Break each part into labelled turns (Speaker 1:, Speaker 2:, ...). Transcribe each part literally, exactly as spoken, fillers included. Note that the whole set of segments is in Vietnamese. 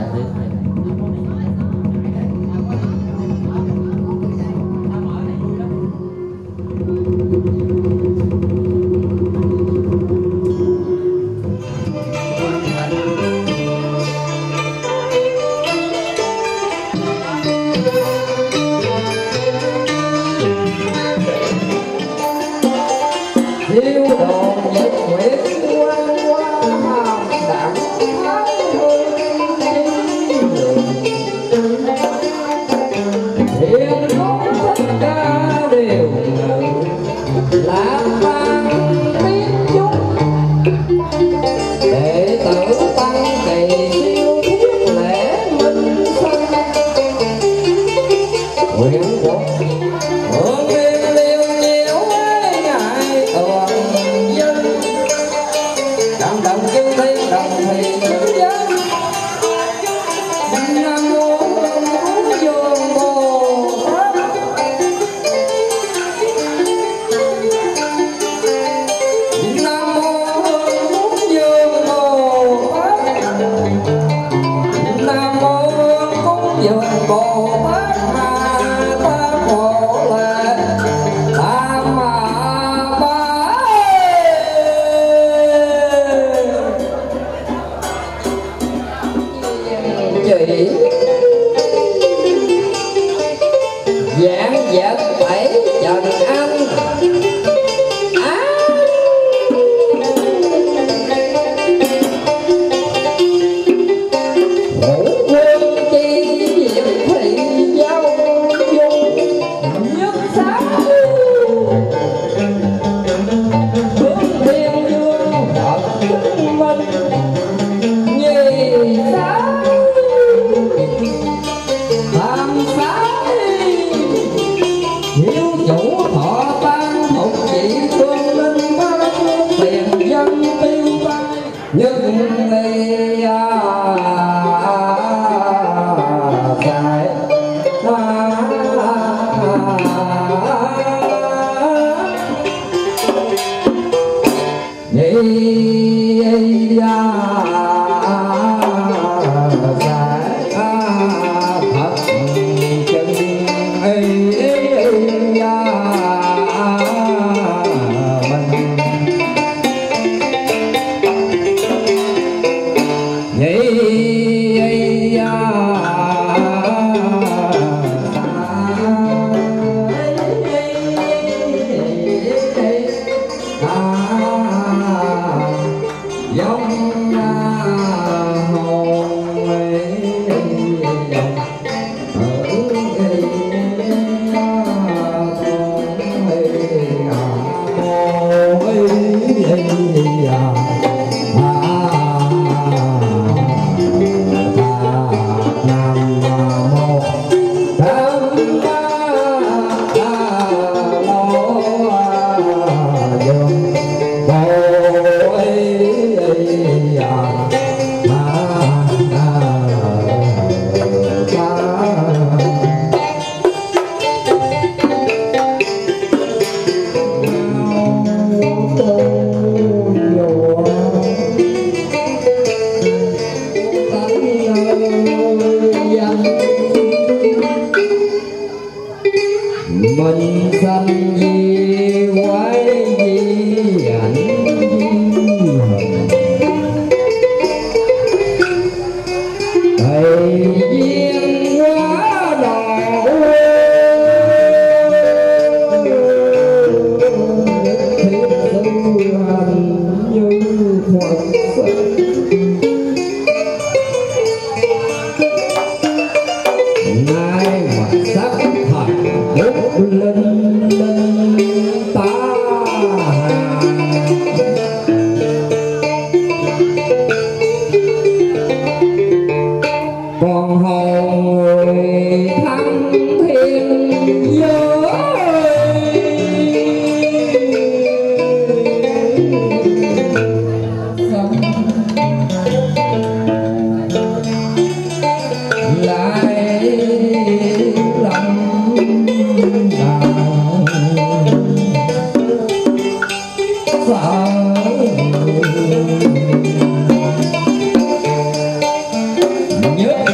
Speaker 1: Nhớ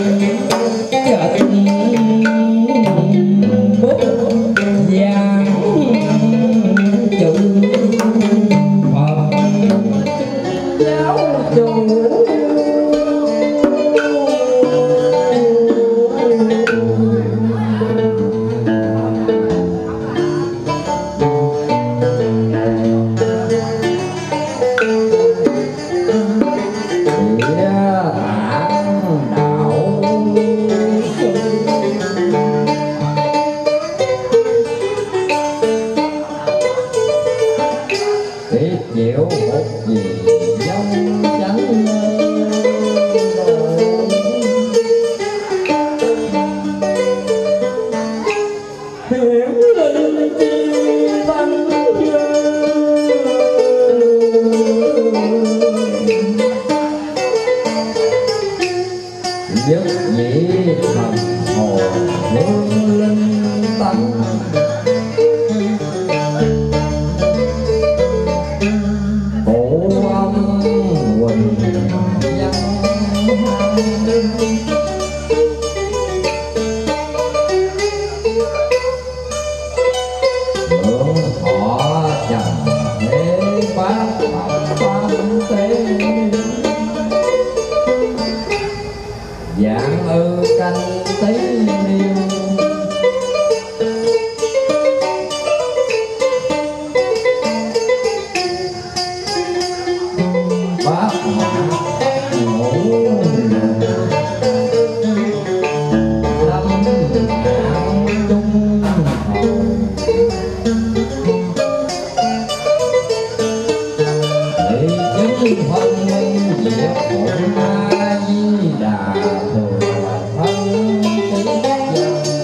Speaker 1: nhất nhĩ thần hồ hương linh tánh cổ âm quỳnh văn hưởng thọ trần thế bát tam tế dạng ư canh tí niên bát mã ngũ lâm hạng trung hậu thị chứng phân minh diệu phụng a di đà thừa thân tí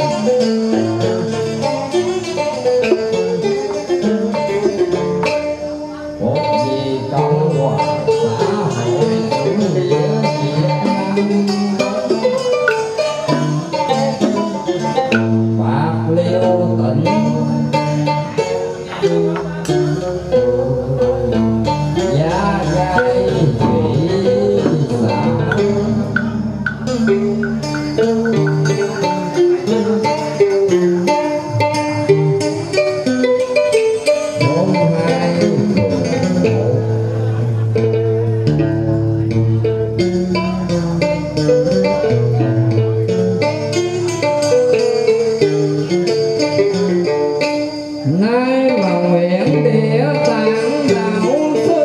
Speaker 1: dân một vì công hòa xã hội chủ nghĩa Việt Nam Bạc Liêu tỉnh Giá Gai Thị xã thôn hai nay mà nguyện địa tạng đạo sư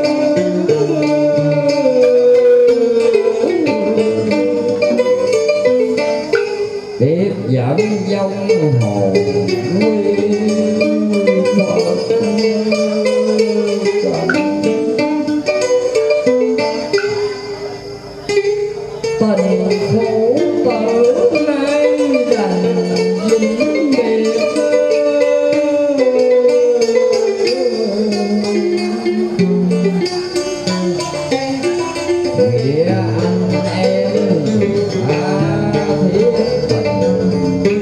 Speaker 1: tiếp dẫn dông hồn tình khổ tử nay đành vĩnh biệt nghĩa anh em tha thiết tình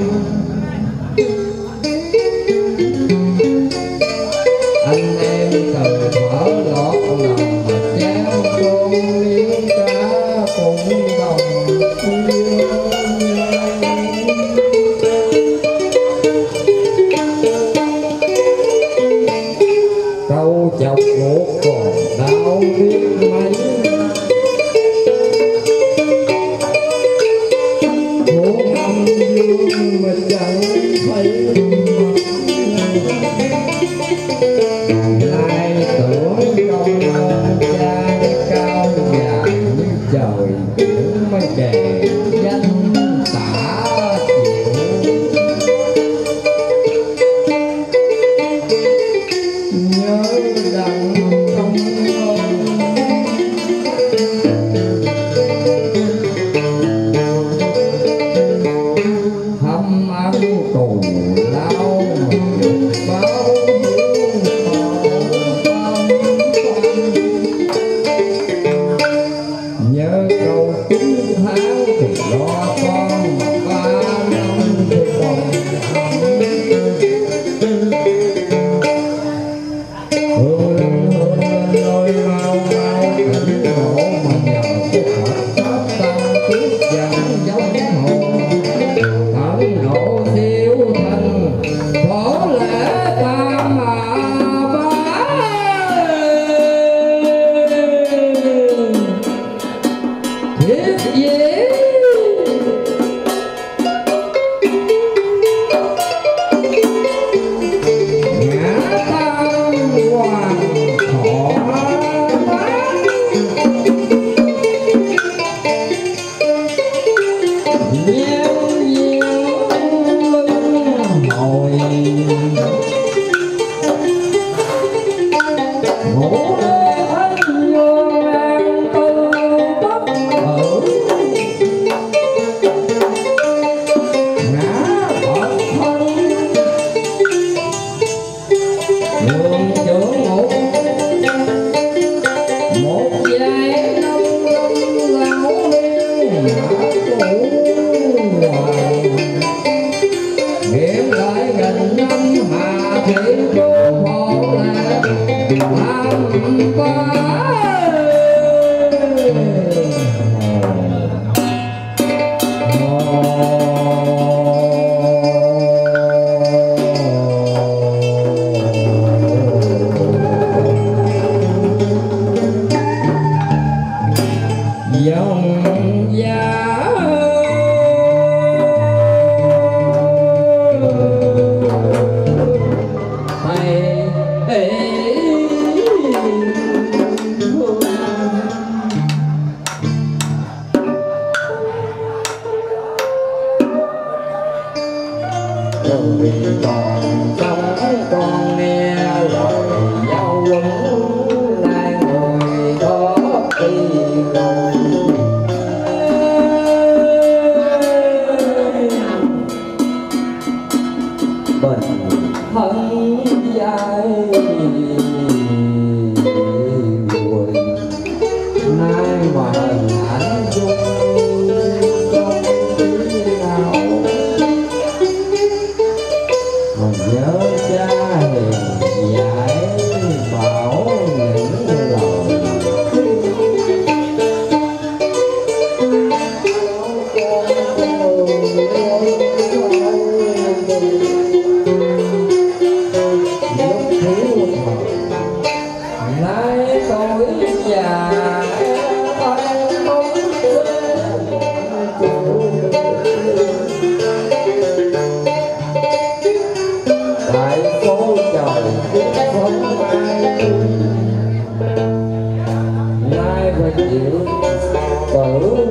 Speaker 1: anh em cần mở lọt lòng mà trao con liên ca cùng đồng câu chọc một còn đau biết mấy muốn âm dương mình chẳng thấy lại tưởng công trai cao dài như trời cũng mới đề danh tả chịu nhớ rằng công hâm ăn tù lao mà báo nhớ câu chín tháng thì lo con mà ba năm thì còn hương lên hương lên ơi mau mau tỉnh ngộ mà nhờ cái Phật pháp tăng kiết dần giống hồn tận độ siêu thành phổ lễ tam mà bá thiết dễ ngã tam hoàng thọ nhiều nhiều luân hồi ngũ đế thánh vô an tư bất ở ngã Phật thân đường trưởng một một giai năm năm lão liên ngã cụ rồi còn sống con nghe lời giao quấn lai người có đi rồi bên thân dài buồn nay mà hạnh dung không tí nào mà nhớ cha hiền dạy bảo những lời lúc thiếu nay tôi già tại phố trời cũng không ai nay phải chịu tử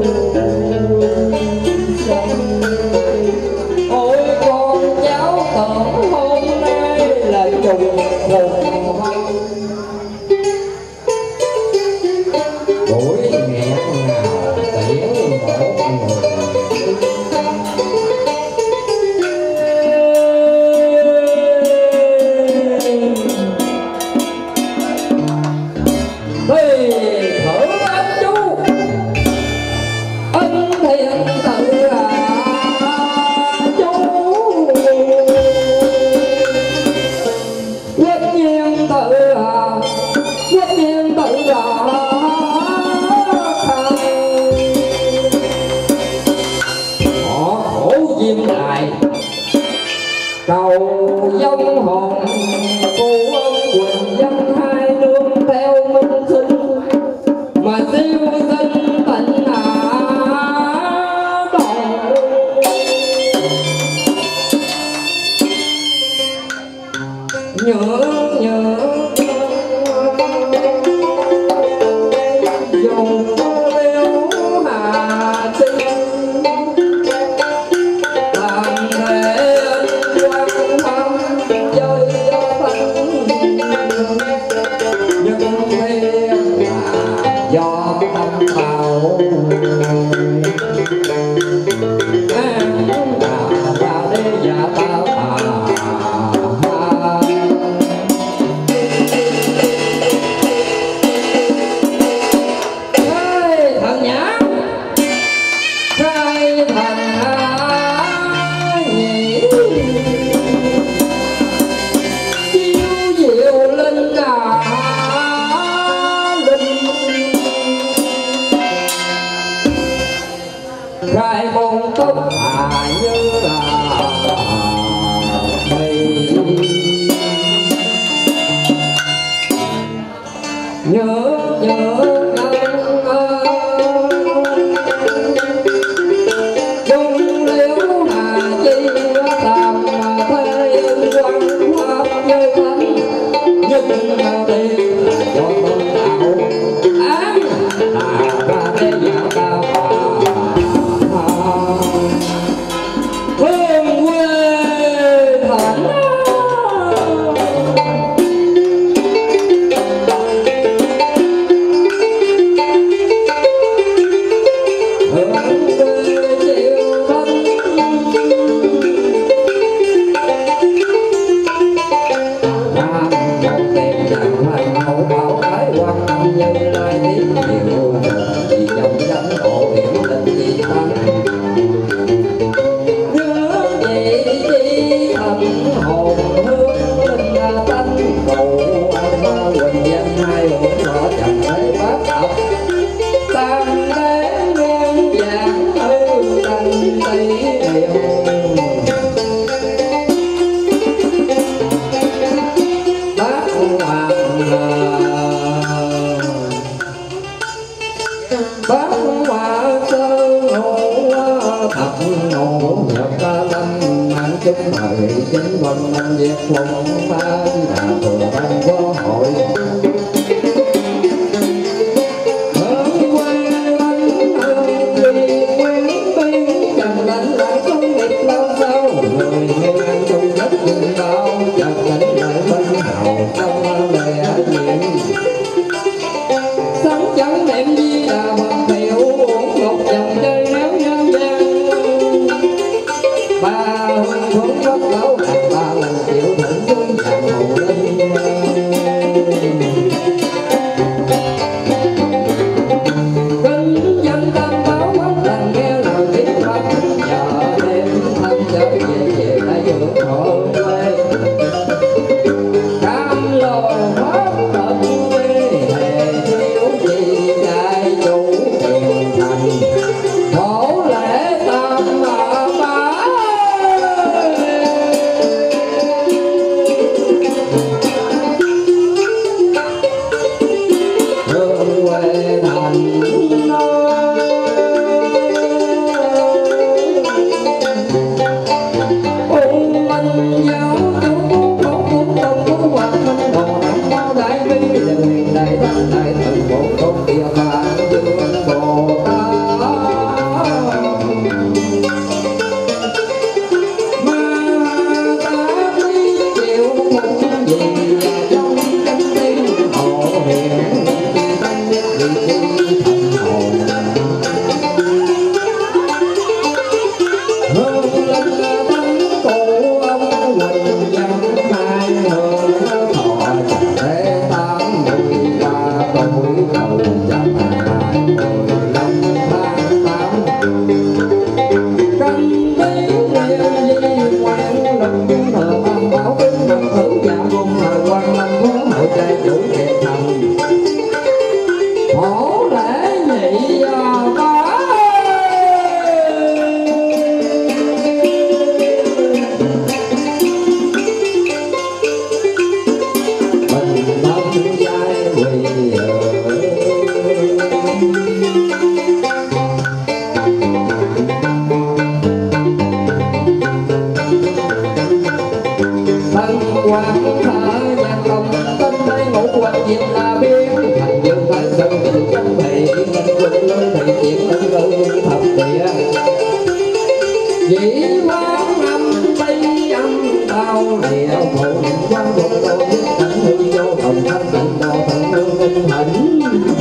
Speaker 1: sanh. Ôi con cháu tưởng hôm nay là trùng hùng hoang buổi nghẹn ngào tiễn một người thì thử anh chú ân thiện tự à chú quyết nhiên tự à quyết nhiên tự là họ khổ diêm đại cầu dông hồn cô ân quỳnh dân hai nương theo minh sinh mà siêu sinh tịnh hạ đồng nhớ nhớ dùng liễu hà sinh làm thế quan tâm chơi thanh nhưng thiên là do tâm tạo an là ta đi giả ta thằng nhã hai thằng nhị chiếu diệu linh à linh gai môn tóc hà như là mây nhớ nhớ dung liễu hà chi tam thế quan pháp như thánh nhưng tiền là do tôn tạo án là ta thế giả ta hương quê thánh bác hoa sơn ngộ thập ngộ nhập ca lâm mang chúc thời chính quân năm việt phong ba là thường ban có hội hướng quê anh hương vì quen biên chẳng đánh lại không biết lâu sau người nghe anh hương linh thánh cụ ông Quỳnh dân hai hương thọ để tám mươi ba tuổi đầu chậm hai mười lăm tháng tám canh tí niên di quan lực thờ ban bảo kính phật tử dạ cùng thời quan lâm phố hội trai chủ thiệt thần hổ lễ nhị bá quán thở nhạc lòng tên đây ngủ quanh dịp là biến thành dương thái sơn tình trong thị mình quỳnh lôi thị chuyện ân lư thập địa dĩ quán âm tây âm tao địa phụ niệm quan thuộc đô nhất cảnh hương vô đồng thanh tịnh đồ thần hương minh hạnh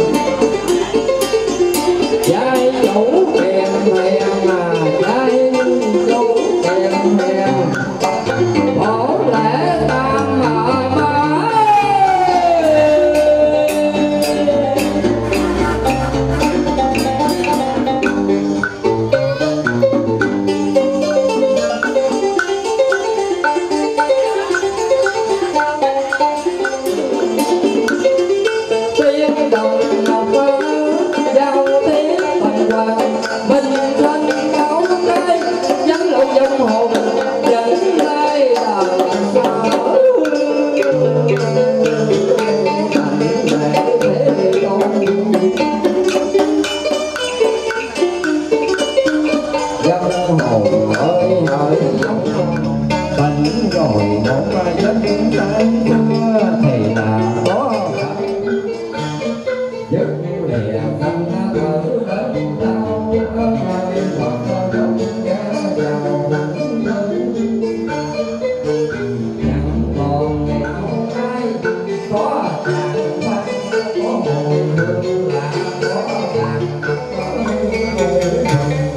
Speaker 1: giai chủ kèm hèn mà giai chủ kèm hèn hổ lễ tam mà má tiếng đồng ngọc giao tiếng bằng hoàng bình thanh máu đây dân lộ dòng hồn dẫn lai đời dân hồn ơi hỡi dòng bánh rồi một dân sáng chưa thì là có giấc lìa thân thở đến đau ơi Phật trong giá giàu nắng chẳng còn nghèo ai có đàn văn có mùi hương lạ có đàn có mùi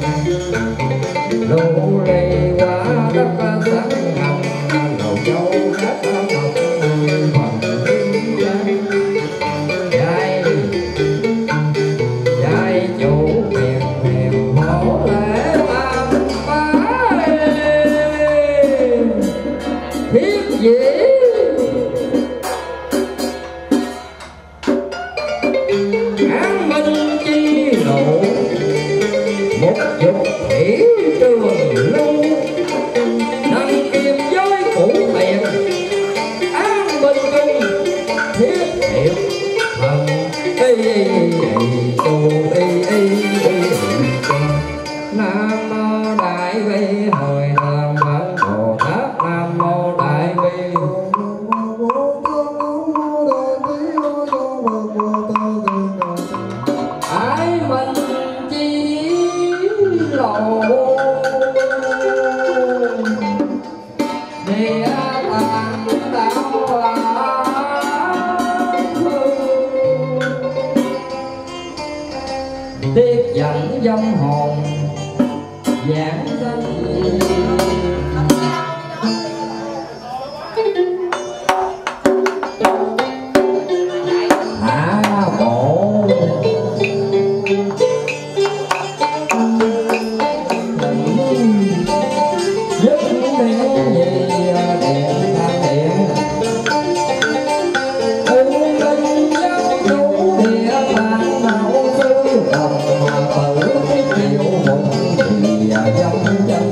Speaker 1: lũ lì qua đất sáng hồng lầu châu đất ngọc phần giai giai chủ miền miền hổ lễ tam bá thiết dĩ án minh chi lộ một dục thủy trường lưu năng kiềm giới cũ tiền án minh cung thiết thiệp thần y tu y y nam mô đại bi hồi thượng phật bồ tát nam mô đại bi ái minh chi lộ địa tạng đạo tiếp dẫn dâm hồn giảng sanh hạ bộ nhất điện gì điện thanh điện ung linh giáo chủ địa tạng đạo sư đồng tử triệu hùng thì dâm chân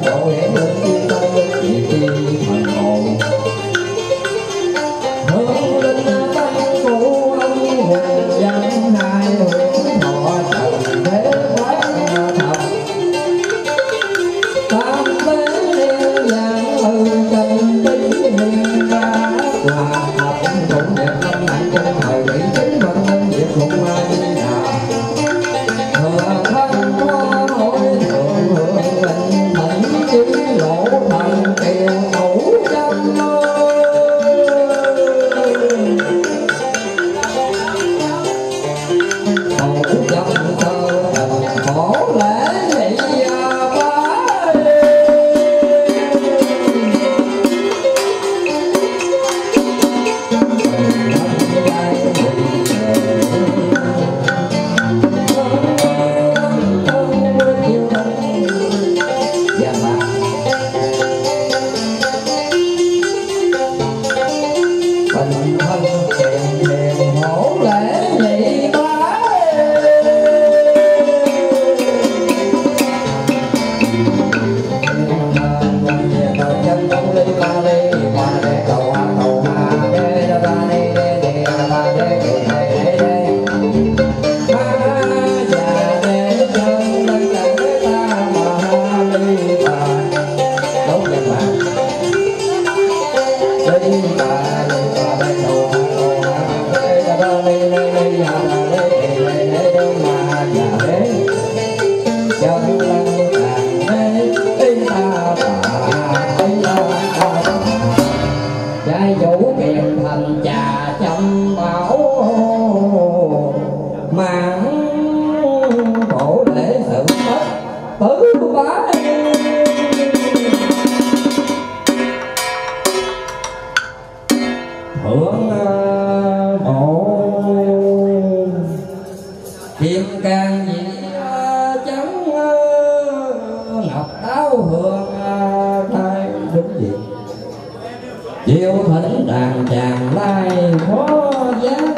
Speaker 1: hương thay đúng gì chiều thỉnh đàn chàng lai khó giá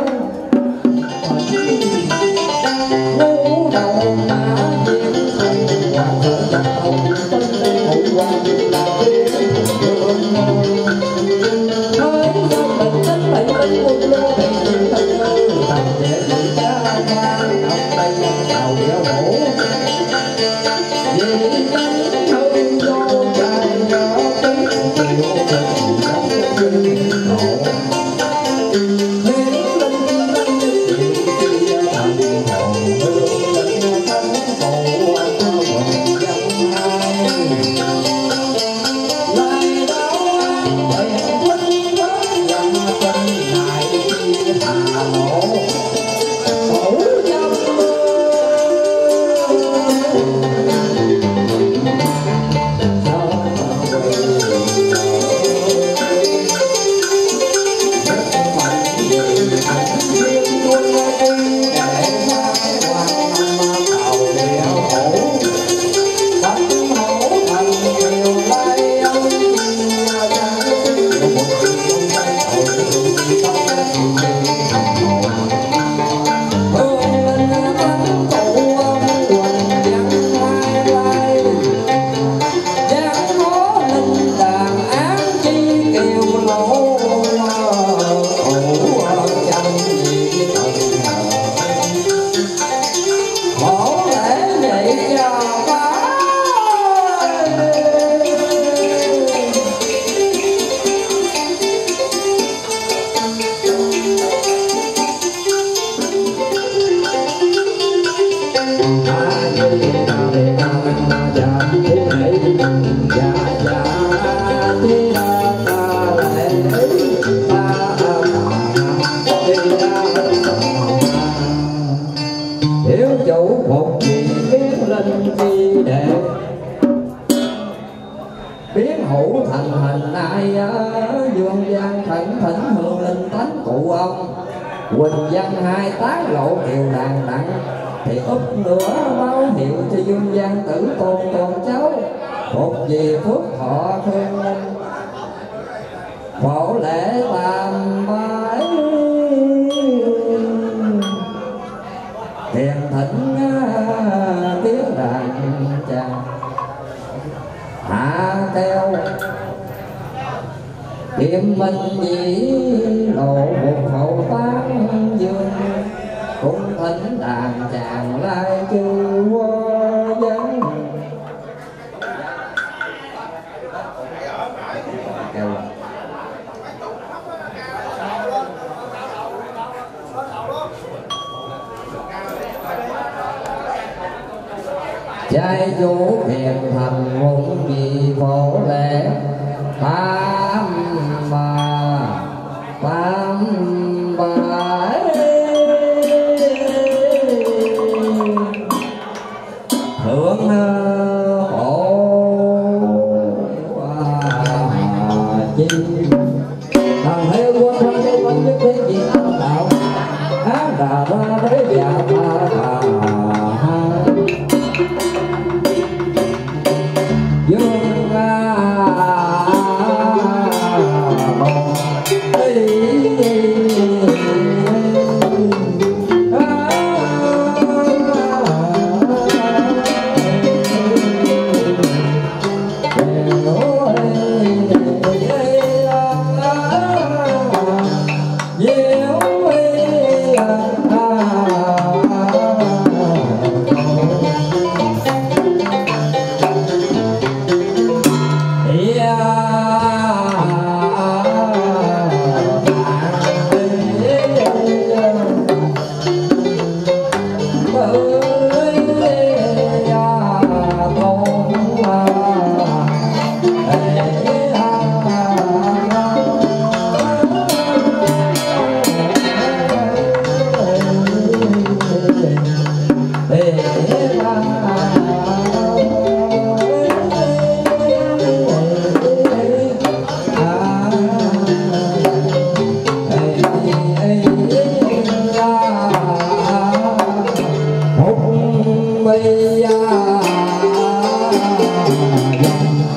Speaker 1: ngũ đầu mã diêm thần hoàng thượng giặc ông tân hữu quan là tiên hương nói dân bình tính bảy binh quân lô bị chịu thật hư thành dễ bị cha ngoan ông đây dân tàu đeo hổ vì dân hương vô dài nhỏ tiếng chịu tình trong duyên độ biến hữu thành hình ai dương gian thỉnh thỉnh hương linh tánh cụ ông quỳnh văn hai tán lộ kiều đàn đặng thì úp nữa báo hiệu cho dương gian tử tôn con cháu phục vì phước thọ thương linh phổ lễ tam bái thiền thỉnh tiếng đàn chàng hạ keo kiếm minh dĩ lộ một hậu tán dương cũng thỉnh đàn chàng lai chư hoa dân kêu trai vũ hiền thành hùng vì phổ lễ tam bà tam bà thượng hộ chi thằng heo quân thân đây vẫn biết thế gì ăn đạo á đà ra đấy dạ ta bà dương a yeah.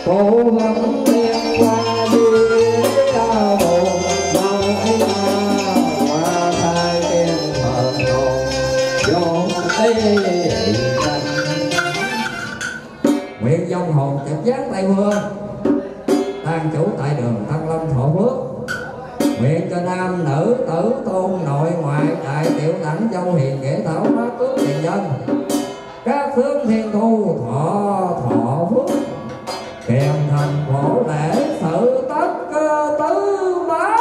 Speaker 1: cô vẫn liên qua đi buồn mau ấy qua thay tiên thần hồn vô ấy thành nguyện dòng hồn chợt giác tại hương tang chủ tại đường Thăng Long thọ phước. Nguyện cho nam nữ tử tôn nội ngoại đại tiểu đẳng dâu hiền nghĩa thảo hóa cướp tiền dân các tướng thiên thu thọ thọ phước kèm thành khổ lễ sự tất cơ tứ bá.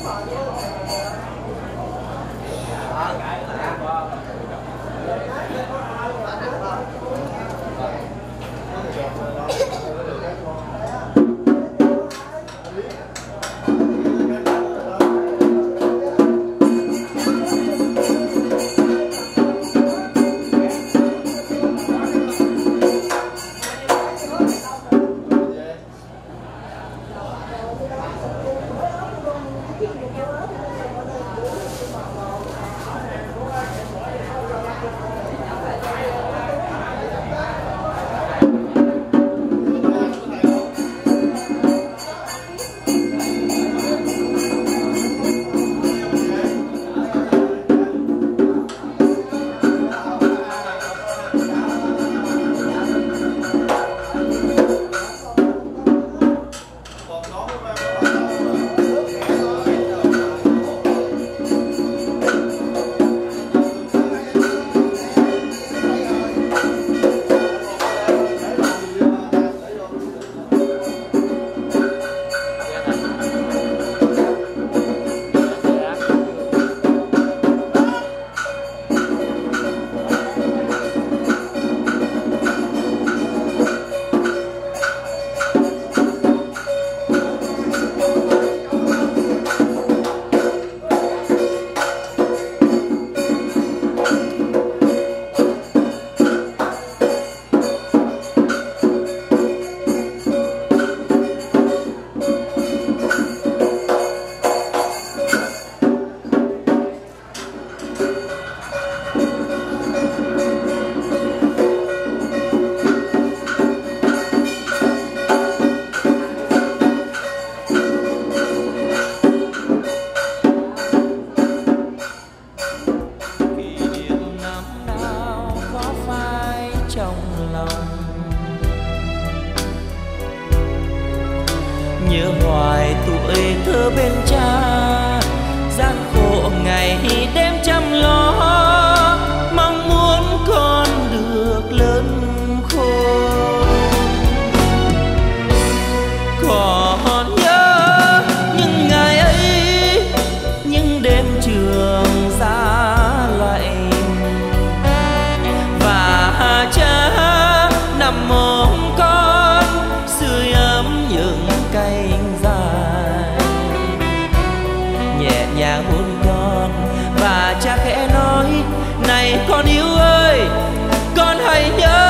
Speaker 2: nhớ hoài tuổi thơ bên cha, gian khổ ngày đêm chăm lo, mong muốn con được lớn khôn. Còn nhớ những ngày ấy, những đêm trường giá lạnh, và cha nằm ôm con sưởi ấm những cánh dài, nhẹ nhàng hôn con và cha khẽ nói: này con yêu ơi, con hãy nhớ,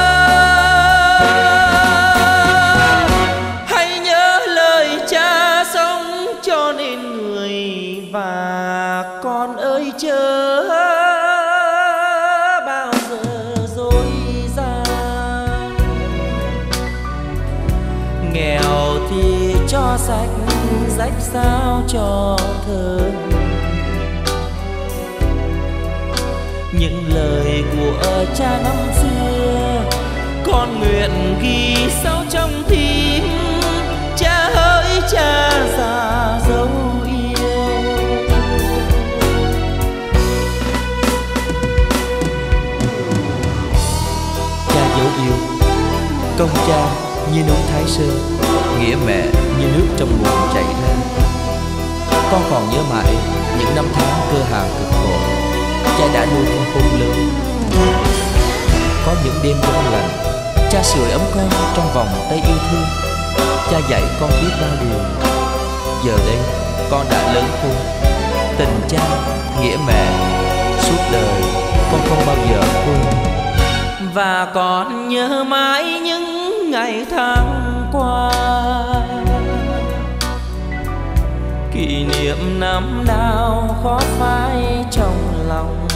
Speaker 2: hãy nhớ lời cha sống cho nên người, và con ơi chớ bao giờ dối gian. Nghèo thì cho sách, rách sao cho thơ, những lời của cha năm xưa con nguyện ghi sâu trong tim. Cha hỡi cha già dấu yêu, cha dấu yêu, công cha như núi Thái Sơn, nghĩa mẹ như nước trong nguồn chảy ra. Con còn nhớ mãi những năm tháng cơ hàng cực khổ, cha đã nuôi con khôn lớn. Có những đêm ngon lành, cha sưởi ấm con trong vòng tay yêu thương. Cha dạy con biết bao điều. Giờ đây con đã lớn khôn, tình cha, nghĩa mẹ suốt đời con không bao giờ quên. Và con nhớ mãi những ngày tháng qua, kỷ niệm năm nào khó phai trong lòng.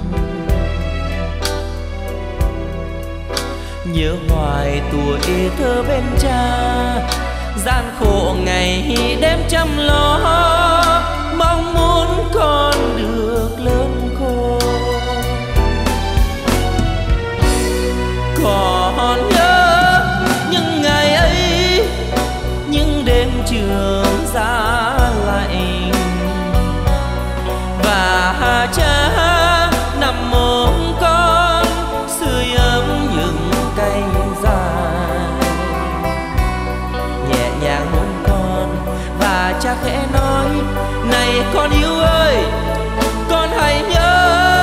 Speaker 2: Nhớ hoài tuổi thơ bên cha, gian khổ ngày đêm chăm lo, mong muốn con được lớn khôn. Còn nhớ những ngày ấy, những đêm trường giá lạnh, và cha nằm ôm con sưởi ấm những cánh dài, nhẹ nhàng hôn con và cha khẽ nói: con yêu ơi, con hãy nhớ,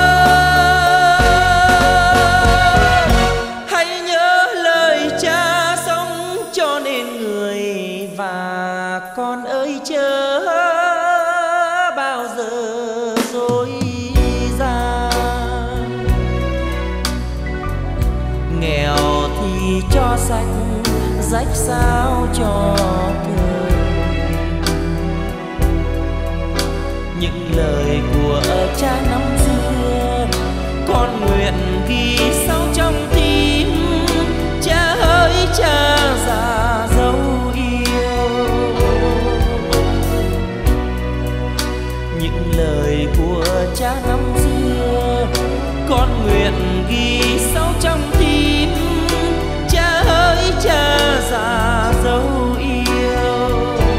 Speaker 2: hãy nhớ lời cha sống cho nên người. Và con ơi chớ bao giờ dối gian, nghèo thì cho sạch, rách sao cho thơ. Những lời của cha năm xưa con nguyện ghi sâu trong tim. Cha ơi cha già dấu yêu, những lời của cha năm xưa con nguyện ghi sâu trong tim. Cha ơi cha già dấu yêu,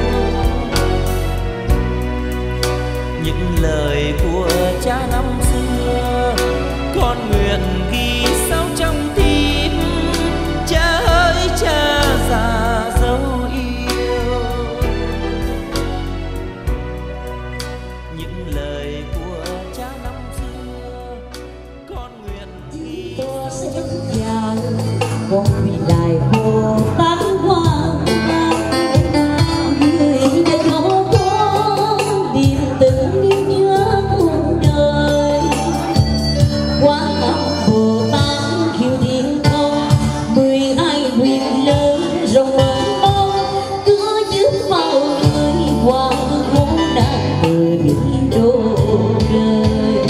Speaker 2: những lời của cha năm xưa con nguyện ghi sâu trong tim. Cha ơi cha già dấu yêu, những lời của cha năm xưa con nguyện ghi
Speaker 3: tôi sẽ vàng con vì lại hồ tán hoa người đã cho con điềm tình yêu nhớ cuộc đời. Quá tâm Bồ Tát khiêu thiên không, mười hai nguyện lớn rộng mênh mông, cứ giữ vào người qua khốn nạn từ biển đổ rơi.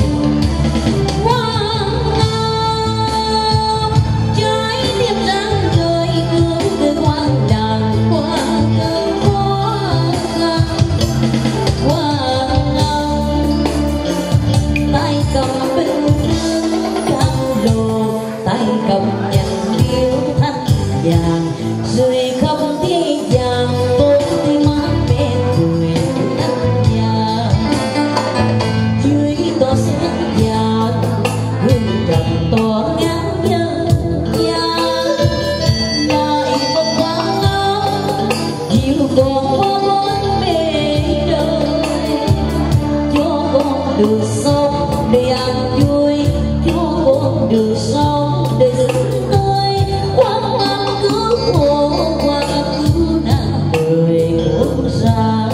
Speaker 3: Trái tim răng rơi hướng từ hoang đàng qua cơn khó khăn. Quang Long tay cầm bình dương cam lồ, tay cầm nhành điếu thanh vàng, rồi không thế gian tôi thì mát mẻ cười anh nhà. Dưới tòa xét vàng hương trầm tỏa ngát nhân gian, lại một Quang Long dịu còn qua bốn bề đời. Cho con được sống để ăn vui, cho con được sống để dựng tươi. Quang Long cứu khổ, Quang Long cứu nạn đời quốc gia.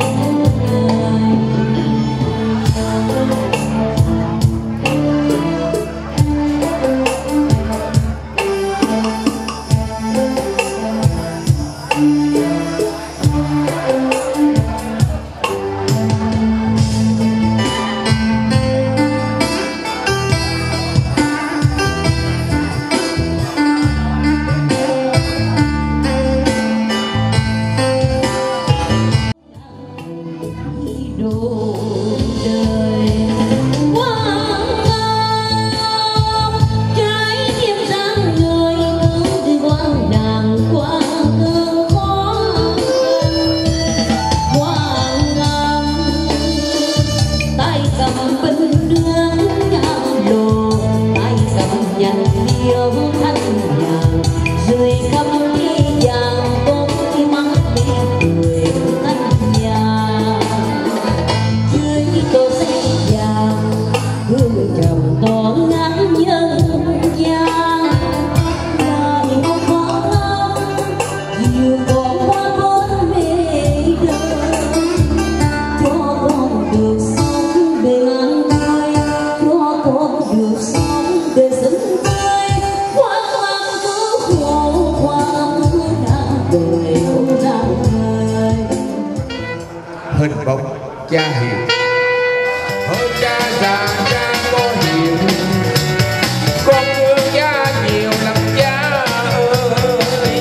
Speaker 3: Đồ đời Quang Long trái tim răng người hướng từ hoang đàng qua cơn khó khăn. Quang Long tay cầm bình nước nhang lồ, tay cầm nhành điếu thanh vàng, rồi khắp thế gian con thì mắt mê cười thanh nhà. Dưới tô xe vàng hương trầm tỏ ngát nhân gian, lại một Quang Long dịu còn qua bốn bề đời. Cho con được sống để ăn vui, cho con được sống để dựng tươi. Quang Long cứu khổ, Quang Long cứu nạn đời không ra đời.
Speaker 1: Hình bóng cha hiền hơn cha già cha có hiền, con thương cha nhiều lắm cha ơi.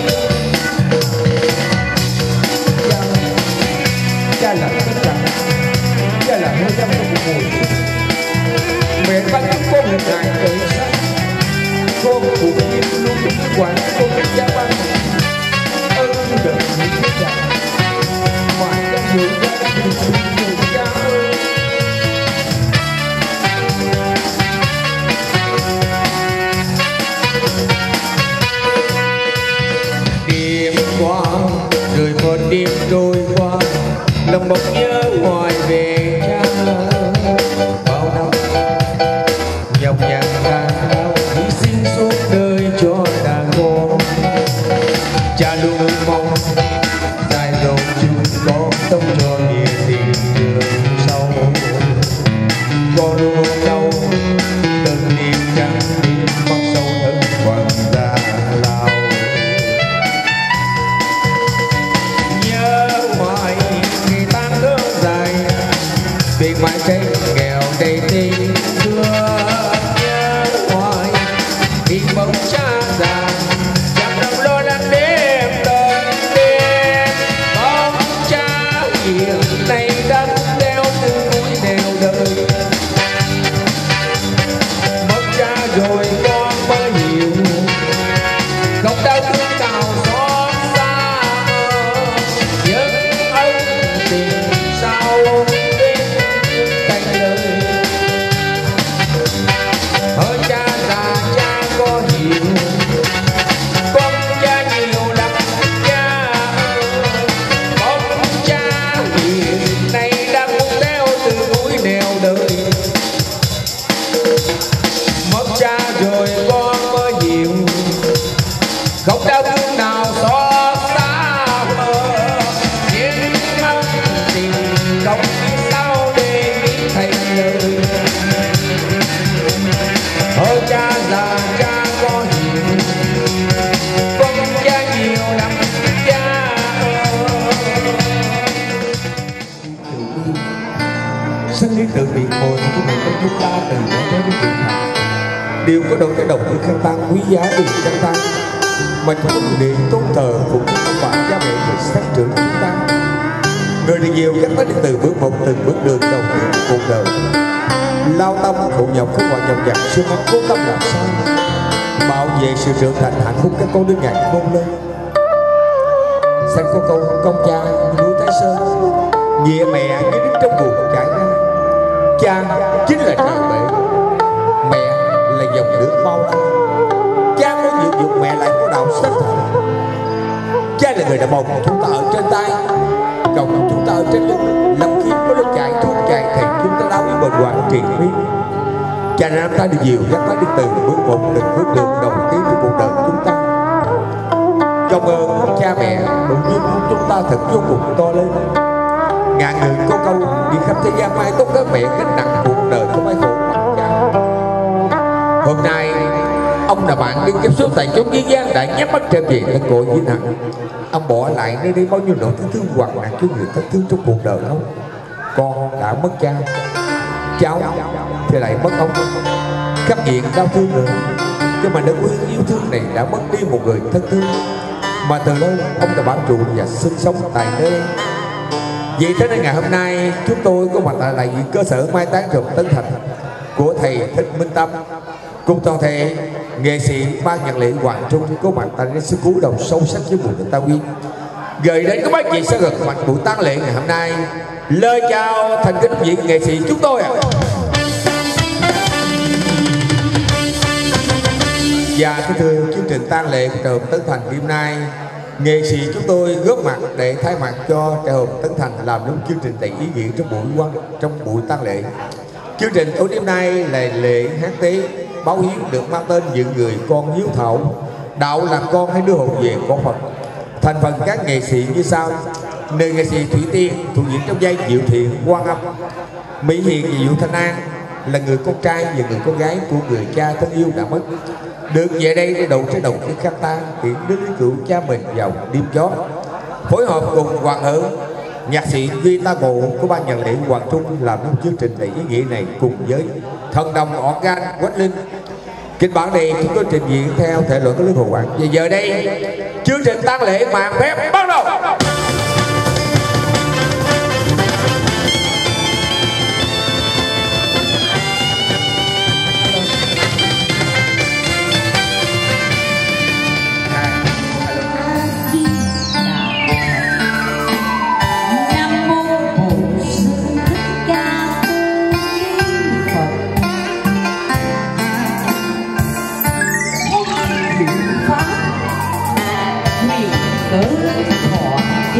Speaker 1: Cha, cha là tất cả, cha là hơi tâm của cuộc đời. Mẹ ban cho con một ngày tự sắc, con cuộc nhiên luôn quản con cha ban ơn đời những cha. Ngoài cha người cha người cha ơi. mãi cây nghèo đầy tình thương nhớ hoài vì bóng cha già chẳng đồng lo lắng đêm đợi đêm bóng cha hiền này đang đeo từ núi nẻo đời mất cha rồi con mới hiểu không đau thương nào xót xa nhưng ân tình sao đến cánh đời hơn cha già cha có hiểu con cha nhiều lắm cha bóng cha hiền này đang đeo từ núi nẻo đời mất cha rồi con mới hiểu không đau thương nào xót xa nhưng ân tình không sao để thành lời ôi cha già cha có hiểu con cha nhiều lắm cha
Speaker 4: sinh lý tự biệt hồi của người con chúng ta từ nhỏ đến trưởng thành đều có đôi cái đồng như khăn tăng quý giá từ khăn tăng mà chúng điện tôn thờ cũng không phải cha mẹ người sát trưởng chúng ta. Người đi nhiều gắn tới từ bước một từng bước đường đầu tiên của cuộc đời lao tâm khổ nhọc không gọi nhọc nhằn sương máu cố tâm làm sao bảo vệ sự trưởng thành hạnh phúc các con đứa ngày khôn lên. Sách có câu con cha núi Thái Sơn nghĩa mẹ như đứng trong buồn trải ra cha chính là trời bể mẹ là dòng nước bao la cha có dưỡng dục mẹ lại có đạo sắc thật cha là người đã bồng chúng ta ở trên tay cộng chúng ta ở trên lưng lâm khi có lúc chạy thuốc chạy thì chúng ta đau với bệnh hoạn trị miên cha đã nắm ta đi nhiều dắt ta đi từ bước một từng bước đường đầu tiên trong cuộc đời chúng ta. Công ơn cha mẹ động viên chúng ta thật vô cùng to lớn. Ngàn người có câu đi khắp thế gian mai tốt các mẹ gánh nặng cuộc đời không ai khổ bằng cha. Hôm nay ông là bạn đi kiếp số tại chốn nhân gian đã nhắm mắt trở về thân cội với nặng. Ông bỏ lại nơi đây bao nhiêu nỗi thương thương hoặc nặng cho người thân thương trong cuộc đời ông. Con đã mất cha, cháu thì lại mất ông. Khắc nghiện đau thương nữa, nhưng mà nơi quê yêu thương này đã mất đi một người thân thương mà từ lâu ông đã bảo trụ và sinh sống tại nơi đây. Vì thế nên ngày hôm nay chúng tôi có mặt tại lại viện cơ sở mai táng Trần Tấn Thành của thầy Thích Minh Tâm cùng toàn thể nghệ sĩ ban nhạc lễ Hoàng Trung có mặt tại đây sự cúi đầu sâu sắc với buổi ta quyên gửi đến các bác chị sẽ gật mặt buổi tang lễ ngày hôm nay. Lời chào thành kính vị nghệ sĩ chúng tôi ạ. À. Và kính thưa chương trình tang lễ của Trần Tấn Thành đêm nay, nghệ sĩ chúng tôi góp mặt để thay mặt cho Trần Tấn Thành làm đúng chương trình đầy ý nghĩa trong buổi quan trong buổi tang lễ. Chương trình tối đêm nay là lễ hát tế báo hiếu được mang tên những người con hiếu thảo đạo làm con hay đưa hồn về con Phật. Thành phần các nghệ sĩ như sau: nữ nghệ sĩ Thủy Tiên thủ diễn trong vai Diệu Thiện, Quan Âm. Mỹ Hiền và Vũ Thanh An là người con trai và người con gái của người cha thân yêu đã mất, được về đây để đầu trái đồng cái khăn ta tiễn đến lý cựu cha mình vào đêm gió. Phối hợp cùng Hoàng Hữu, nhạc sĩ Duy Ta Bộ của ban nhạc lễ Hoàng Trung làm nên chương trình đầy ý nghĩa này cùng với thần đồng organ Quách Linh. Kịch bản này chúng tôi trình diễn theo thể loại của Lương Hồ Quảng. Và giờ đây chương trình tang lễ màn phép bắt đầu.
Speaker 3: Hãy subscribe cho kênh Ghiền Mì Gõ để không bỏ lỡ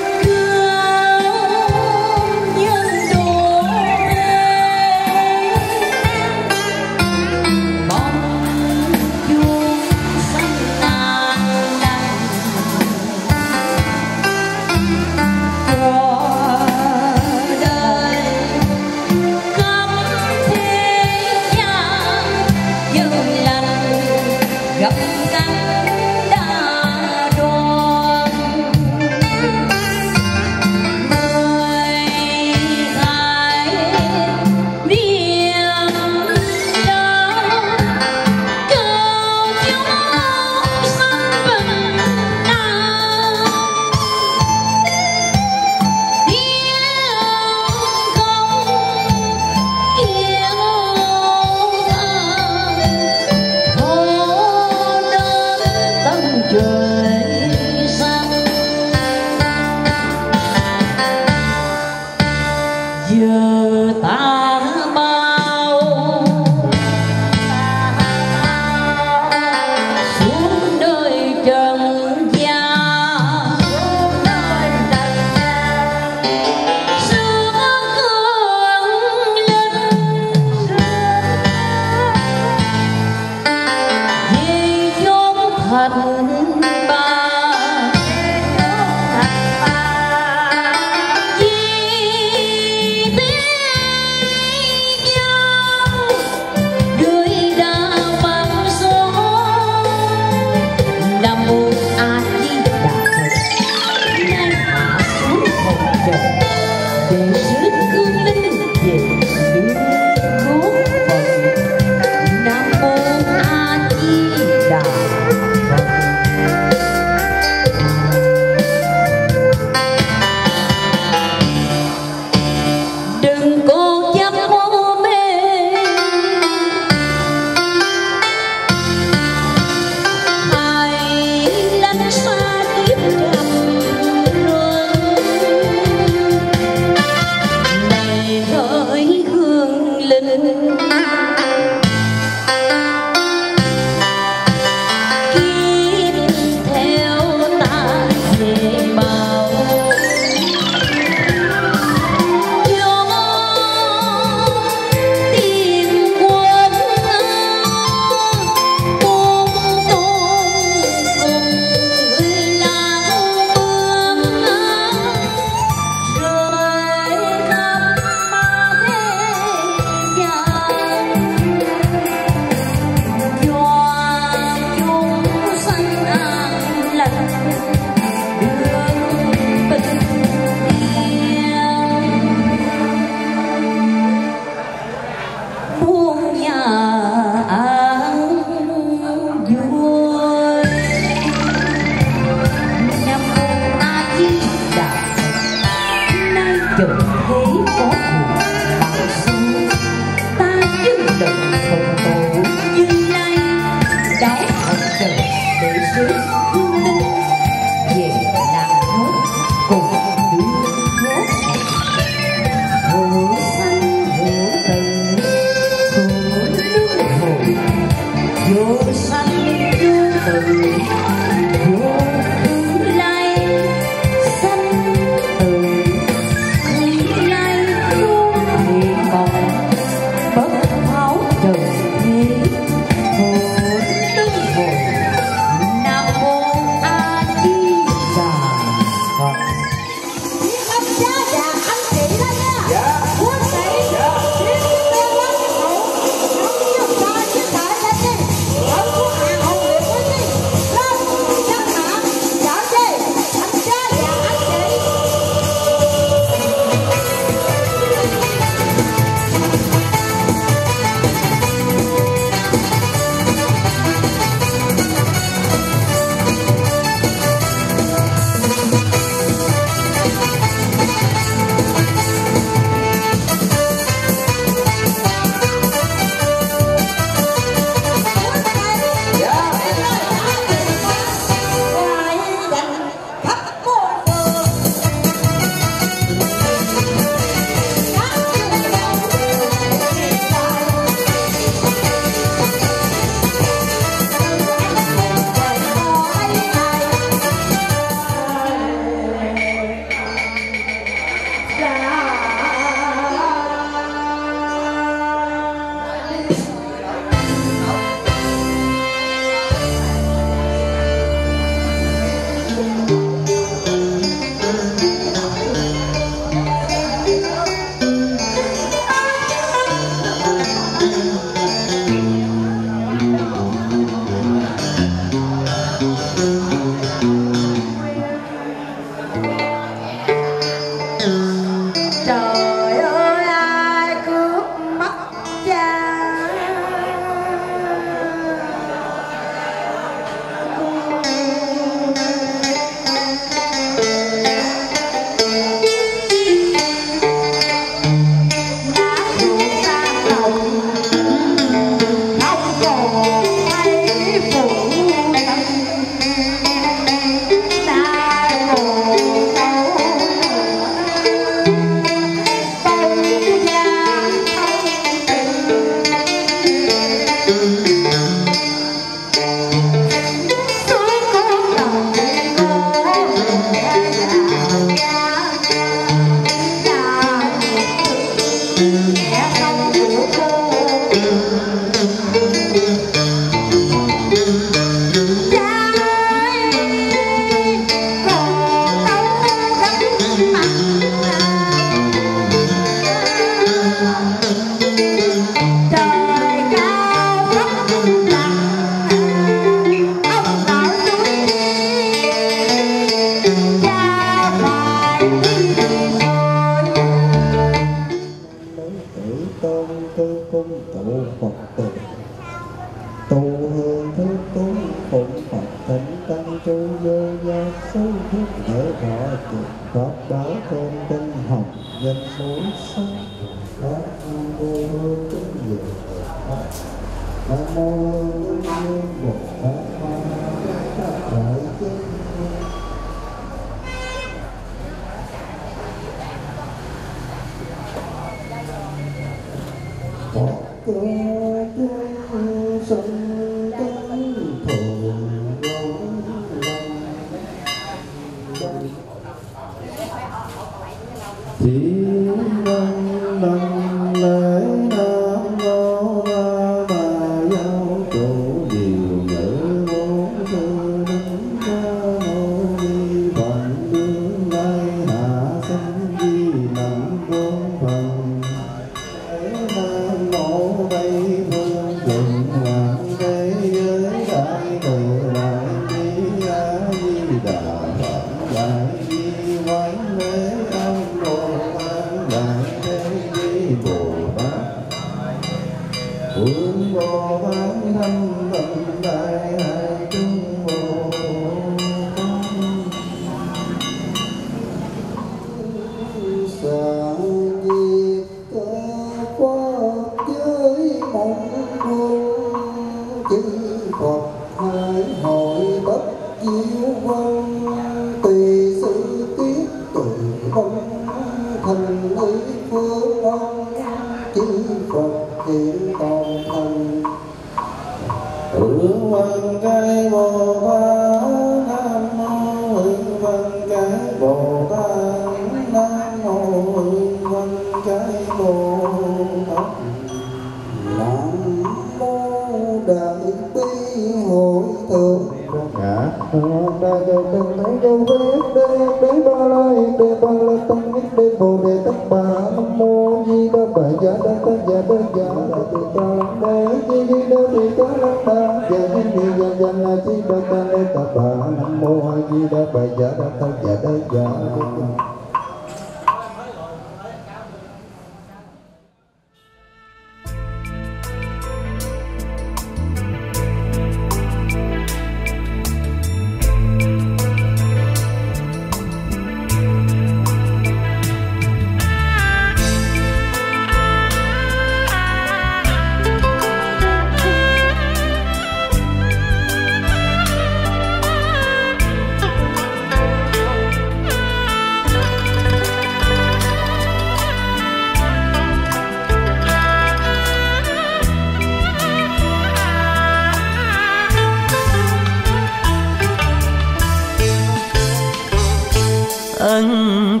Speaker 5: Ân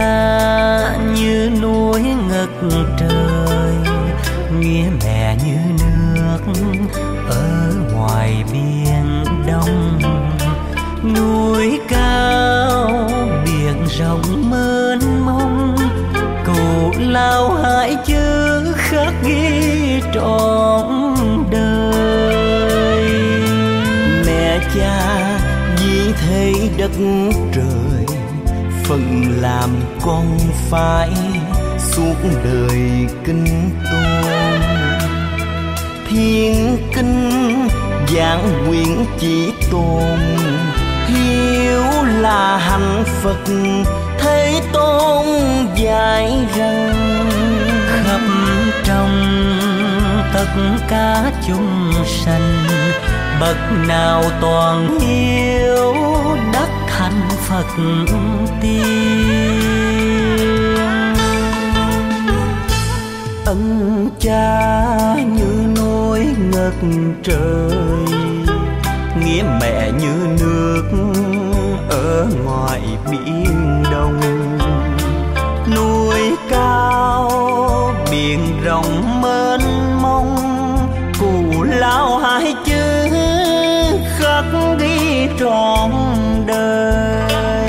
Speaker 5: cha như núi ngất trời, nghĩa mẹ như nước ở ngoài biển đông. Núi cao biển rộng mênh mông, cổ lao hải chữ khắc ghi trọn đời. Mẹ cha vì thấy đất trời phận làm con phải suốt đời kính tôn. Thiên kinh giảng quyển chỉ tôn, hiếu là hạnh Phật Thế Tôn dạy rằng khắp trong tất cả chúng sanh, bậc nào toàn hiếu đắc thành Phật tiên. Ân cha như núi ngất đất trời, nghĩa mẹ như nước ở ngoài biển đông. Núi cao biển rộng mênh mông, cù lao hai chữ khắc ghi trọn đời.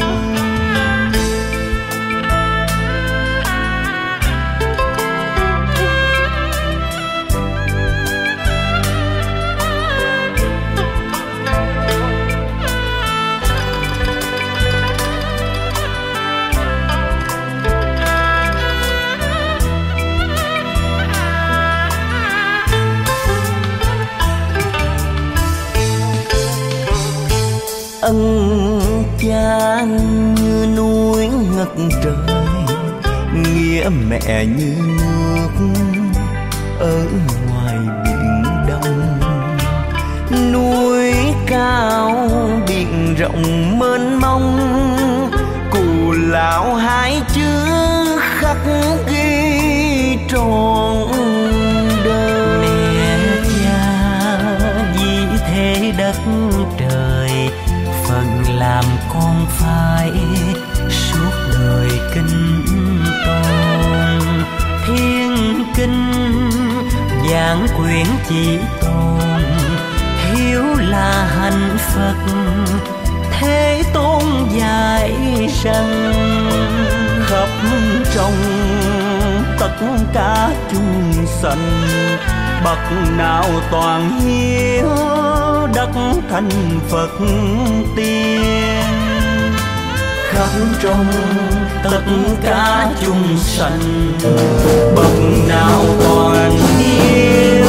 Speaker 5: Ân cha như núi ngất trời, nghĩa mẹ như nước ở ngoài biển đông. Núi cao biển rộng mênh mông, cù lão hai chữ khắc ghi trọn đời.
Speaker 6: Mẹ cha vì thế đất trời, phần làm con phải suốt đời kính tôn. Thiên kinh giảng quyển chỉ tôn, hiếu là hạnh Phật Thế Tôn dạy rằng.
Speaker 5: Khắp trong tất cả chúng sanh, bậc nào toàn hiếu đất thành Phật tiên. Khắp trong tất cả chúng sanh, bậc nào toàn hiếu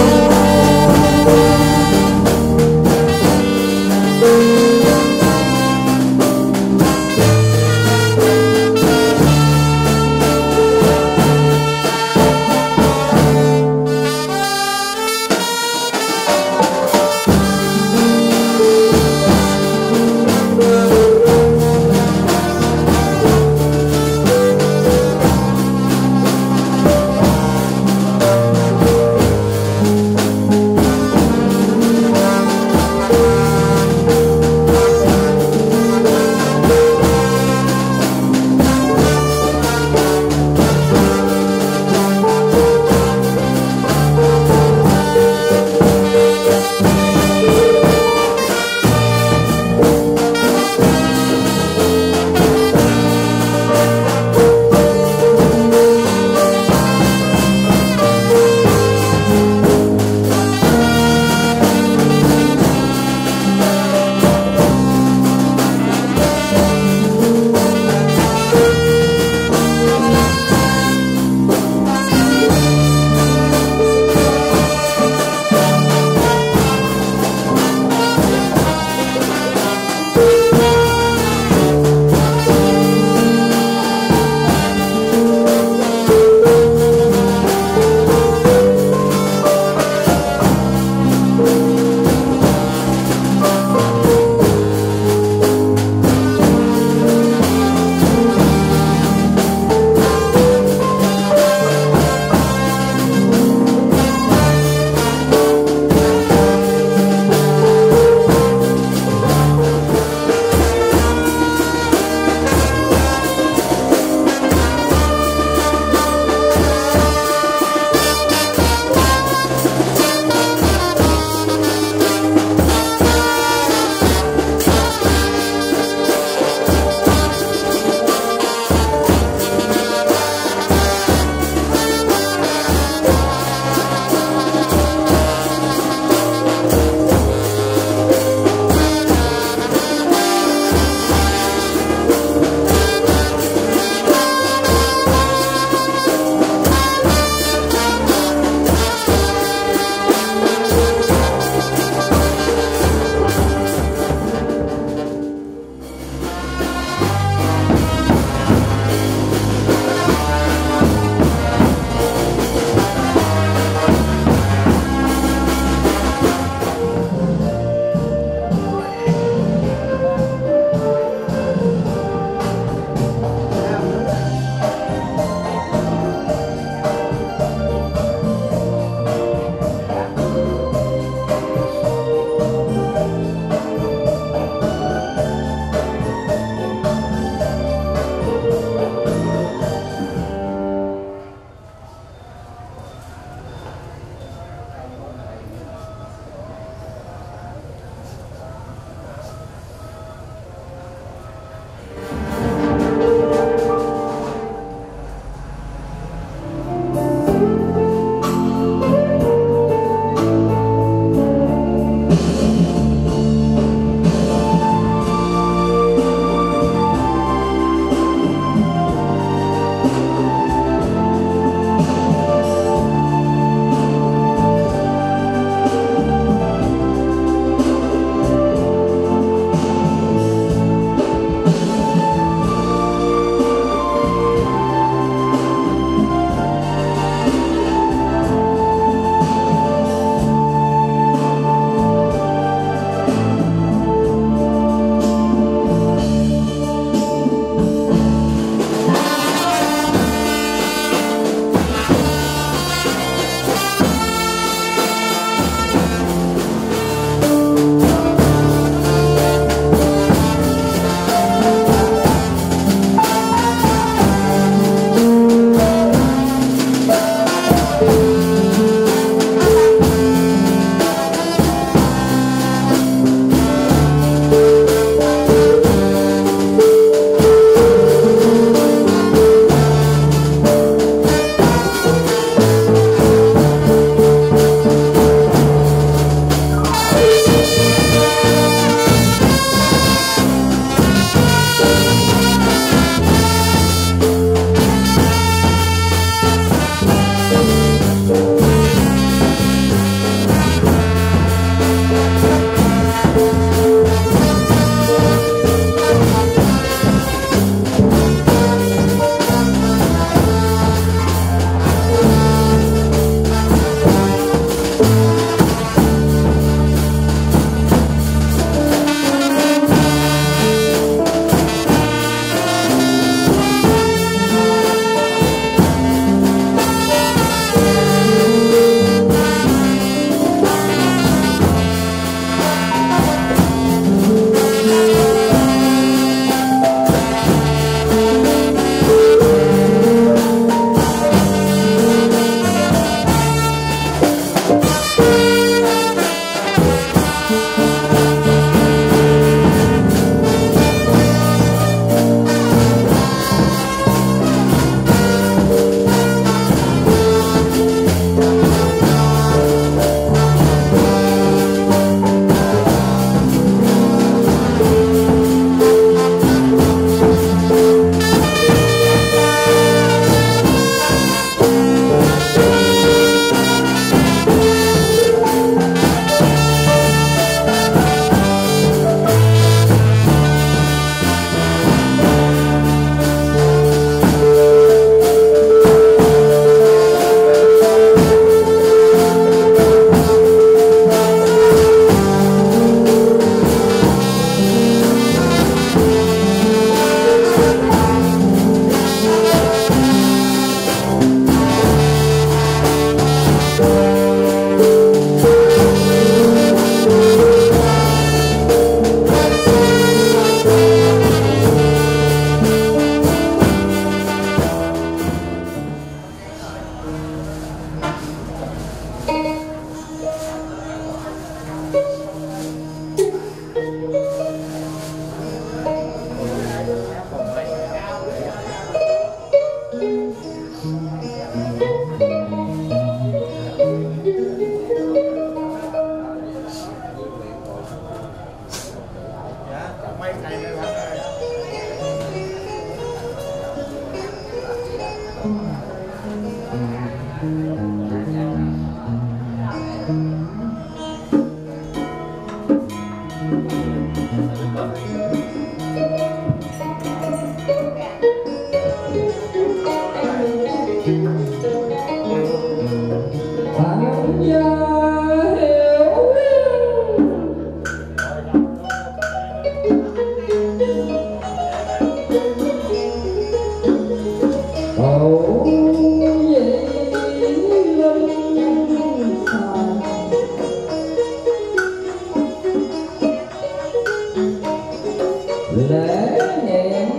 Speaker 1: lễ niệm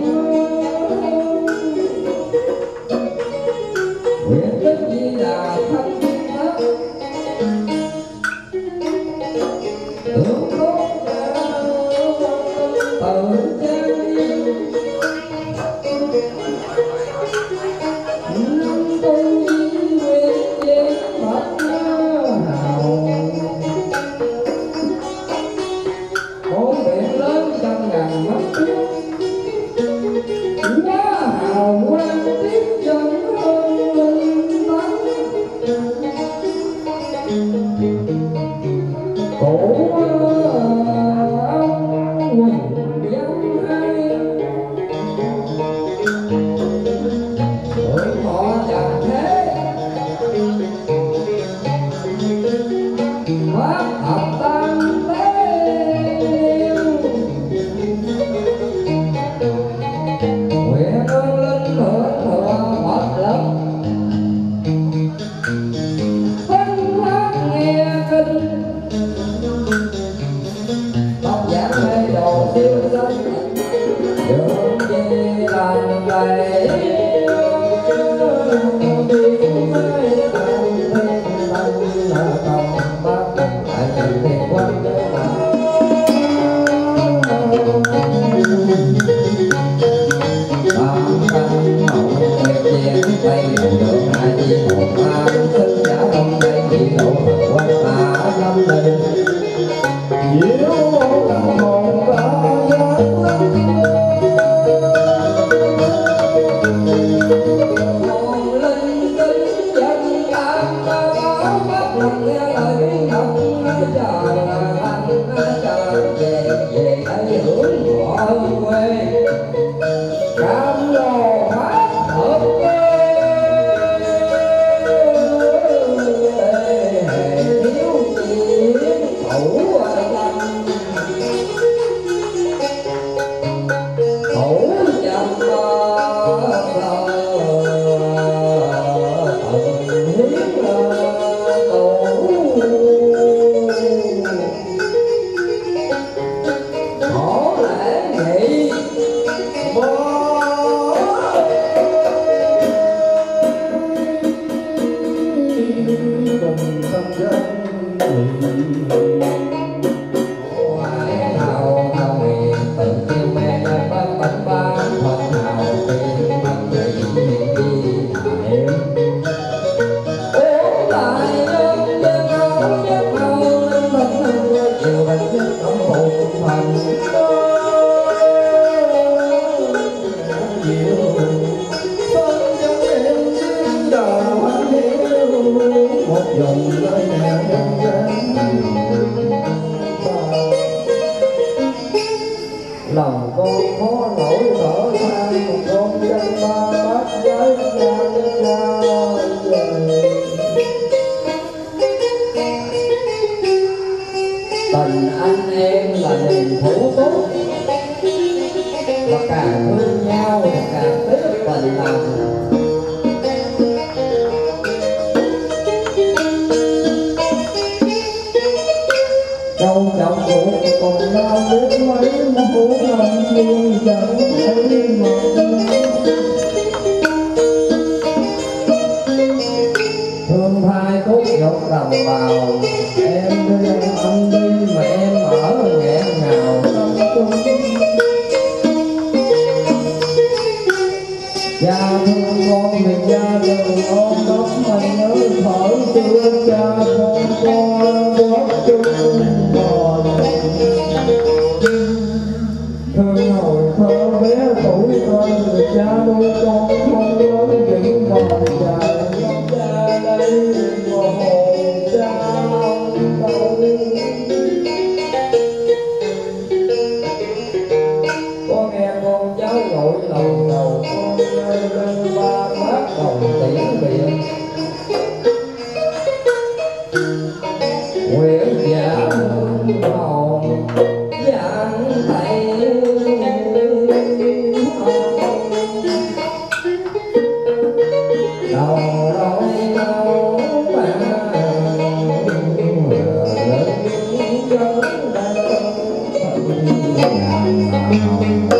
Speaker 1: nguyện đức Di Đà thân thất tưởng tốt tự chân năm tu nguyện viên Phật hào bốn biển lớn trong ngàn mắt quá hào quang tiếp dẫn hơn linh tấn cổ ông quỳnh dân hay tuổi họ chẳng thế pháp hợp tam tế nguyện ơn linh hưởng thừa Phật lực phân pháp nghe kinh tóc giảng mê đồ siêu sinh đường gì lành vậy biển mới thành thiên thành là công bác tại trần thiệt quan tam căn hậu nghiệp diễn tây đầu đường hai chi một ba sinh giả đông đây chỉ độ quan hạ lâm đình diệu tâm hồn ba giác hồn linh tính dân tam ba báo bắt lòng nghe lời ngọc trời là anh trời về về đây hưởng gọi quê cam lồ hát hợp thiếu chuyện thủ lâm thủ chăm thần hiến tổ khổ lễ nghị lòng con khó nổi thở than một con dân ba bát gái ra ra tình anh em là niềm thủ tốt và càng thương nhau và càng tiếc tình lòng đâu chồng ruột còn đau biết mấy mũ lòng luôn chẳng thấy mặt thương thai cốt nhục đồng bào em đi anh đi mà em ở nghẹn ngào tâm trung cha thương con thì cha đừng ôm đốc mà nhớ thở xưa cha con con quốc chung bò thương hồi thơ bé tuổi thơ người cha nuôi con không lớn những bò dài cha đây mồ hồn cha con nghe con cháu gọi lòng đầu con lên ba bát đồng tiễn biệt nguyện giả hồn dạng thầy đầu đôi đâu mà lớn lớn ngàn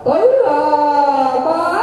Speaker 1: tới là ba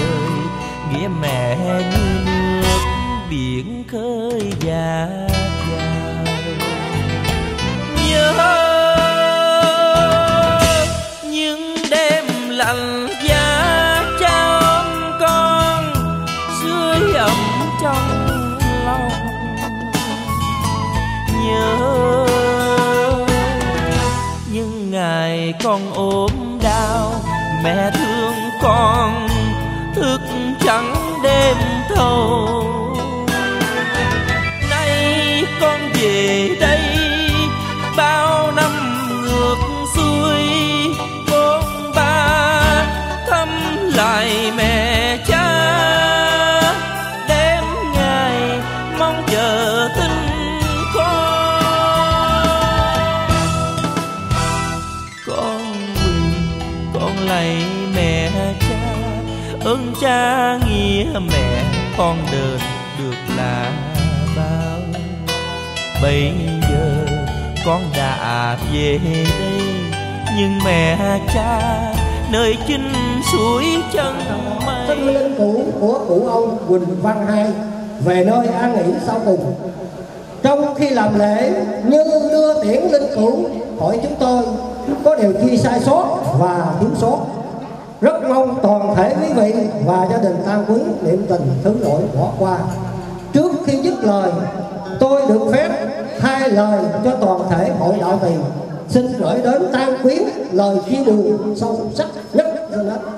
Speaker 6: nghĩa mẹ như nước biển khơi dạt dào.
Speaker 5: ngày con ốm đau, mẹ thương con thức trắng đêm thâu. Nay con về đây bao năm ngược xuôi, con ba thăm lại mẹ cha, đêm ngày mong chờ tin con. Con quỳ con lạy mẹ cha, ơn cha nghĩa mẹ con đền được là bao. Bây giờ con đã về đây, nhưng mẹ cha nơi chinh suối chân mây.
Speaker 7: Tân linh cũ của cụ ông Quỳnh Văn Hai về nơi an nghỉ sau cùng. Trong khi làm lễ như đưa tiễn linh cữu, hỏi chúng tôi có điều chi sai sót và thiếu sót. Rất mong toàn thể quý vị và gia đình Tam Quý niệm tình thứ lỗi bỏ qua. Trước khi dứt lời, tôi được phép hai lời cho toàn thể hội đạo trì. Xin gửi đến Tam Quyến lời chia buồn sâu sắc nhất trên hết.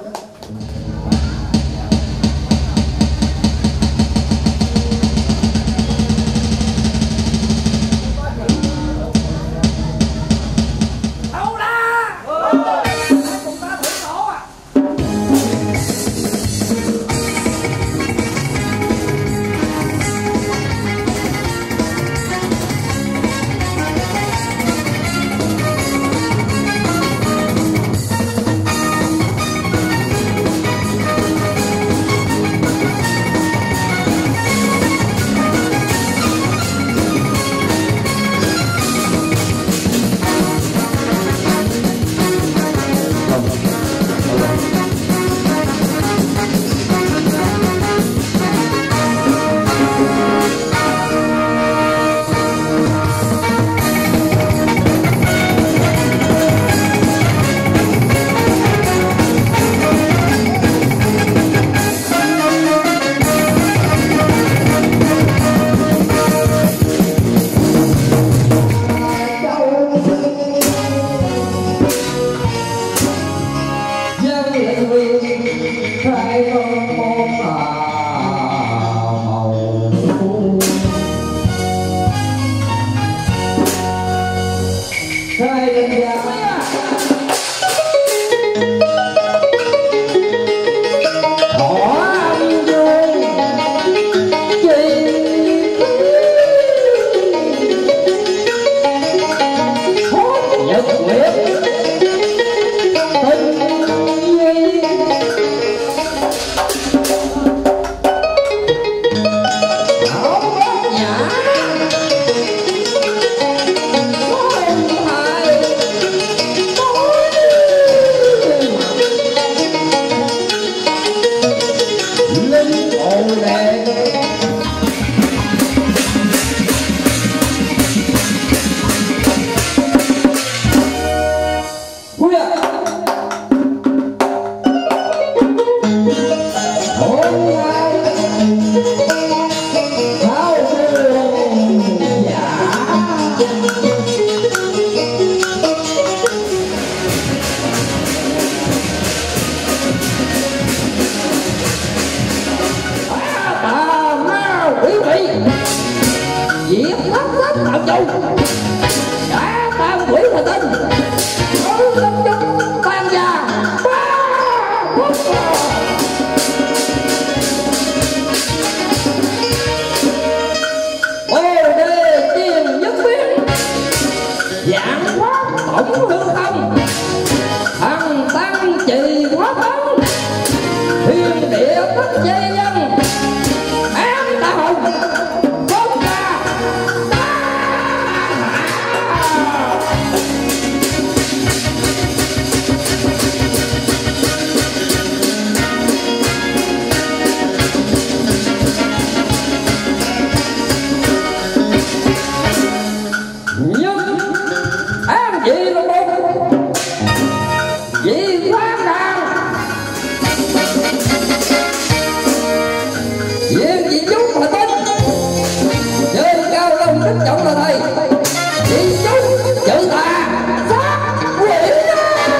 Speaker 1: trọng là thầy chỉ chú chữ tà sát quỷ.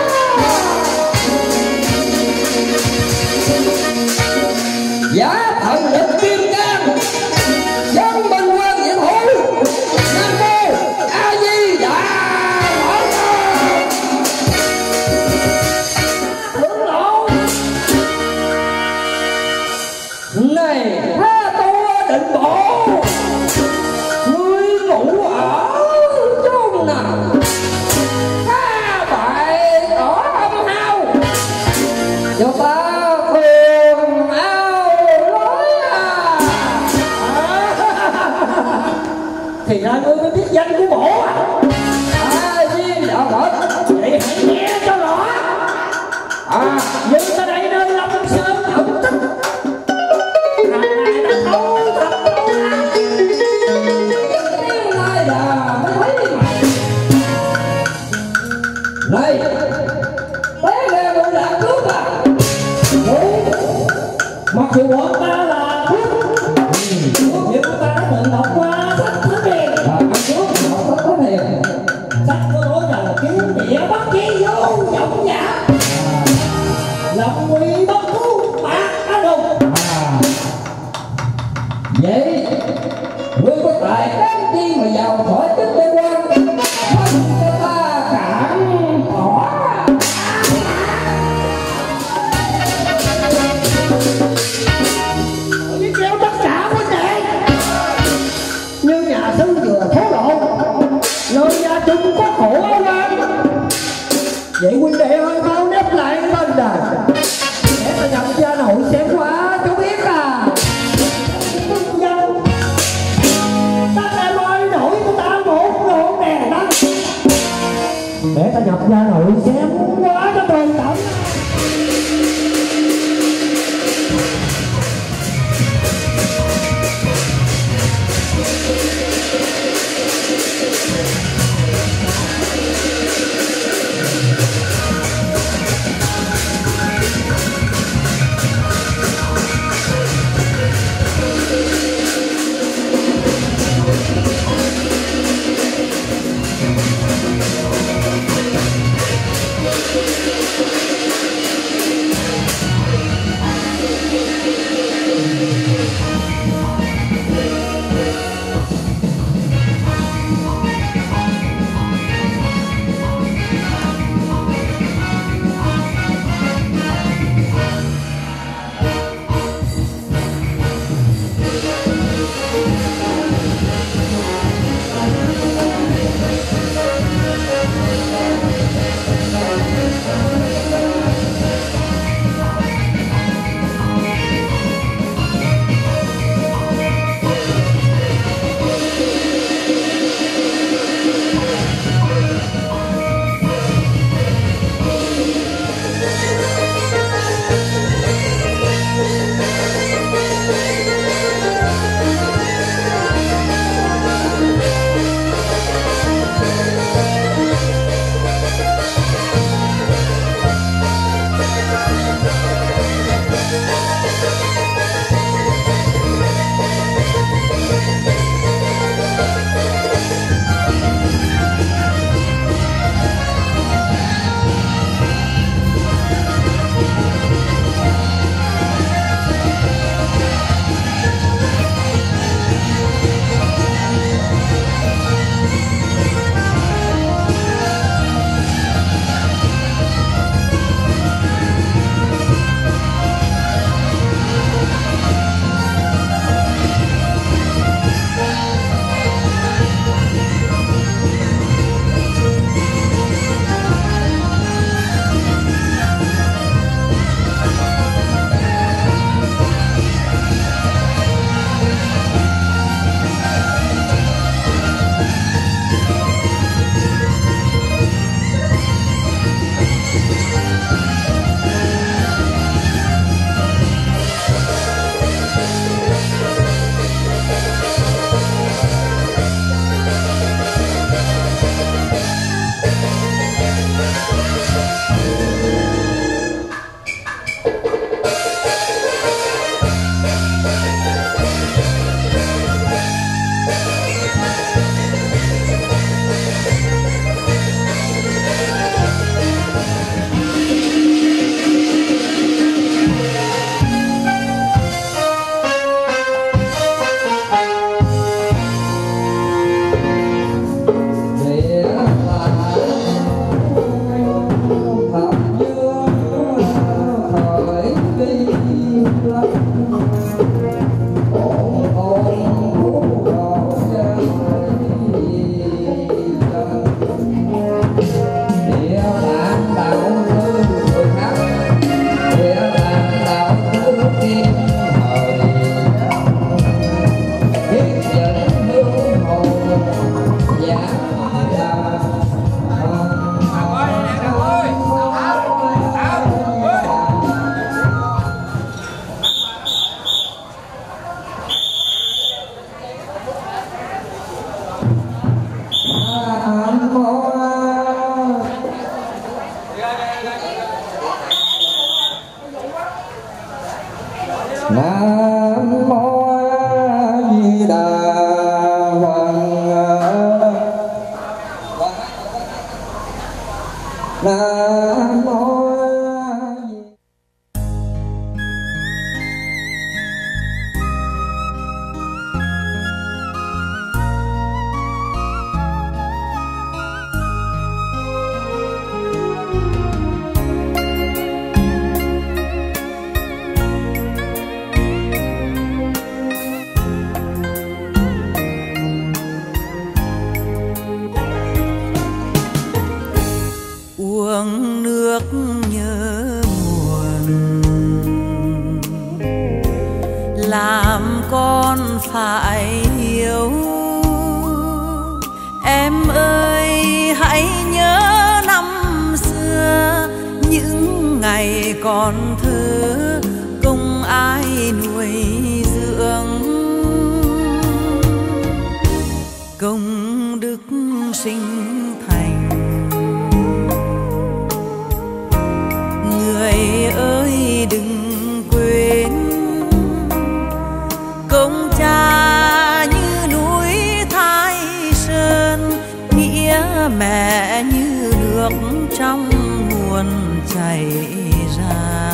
Speaker 7: ra ngươi mới biết danh của bổ à.
Speaker 1: À, gì đạo Phật?
Speaker 7: Vậy hãy nghe cho rõ. À, như ta đây nơi Lâm Sơn ẩn tích, hàng ngày đã thâu thập lâu lắm.
Speaker 1: Tiếng này là mới thấy mày. Này, bé nghe một đạn cướp à?
Speaker 7: Đúng, mặc dù bọn ta là cướp, nhưng ta đã tự đọc qua sách Thánh Hiền.
Speaker 1: À, ăn cướp thì họ có có thiệt.
Speaker 7: Sách có nói rằng kiếm địa bất chi vô vọng nhã, lòng nguy bất cứu bạc á đùng.
Speaker 1: À, vậy ngươi có tài đáng chi mà giàu khỏi chức đế quan, không cho ta cản bỏ.
Speaker 7: Cái kêu tất cả vấn đề như nhà sư vừa thố lộ, nơi gia chung có khổ áo quan. Vậy huynh đệ ơi mau nép lại bên đài để ta nhập gia nội xem qua cho biết à. Dân ta đã lôi nổi của ta một độ đèn đăng để ta nhập gia nội xem qua cho tường tận.
Speaker 1: Nam mô Nam mô Di Đà Phật. Nam mô
Speaker 6: uống nước nhớ nguồn, làm con phải hiểu. Em ơi hãy nhớ năm xưa, những ngày còn thơ công ai nuôi dưỡng. Công đức sinh thành, người ơi đừng quên. Công cha như núi Thái Sơn, nghĩa mẹ như nước trong nguồn chảy ra.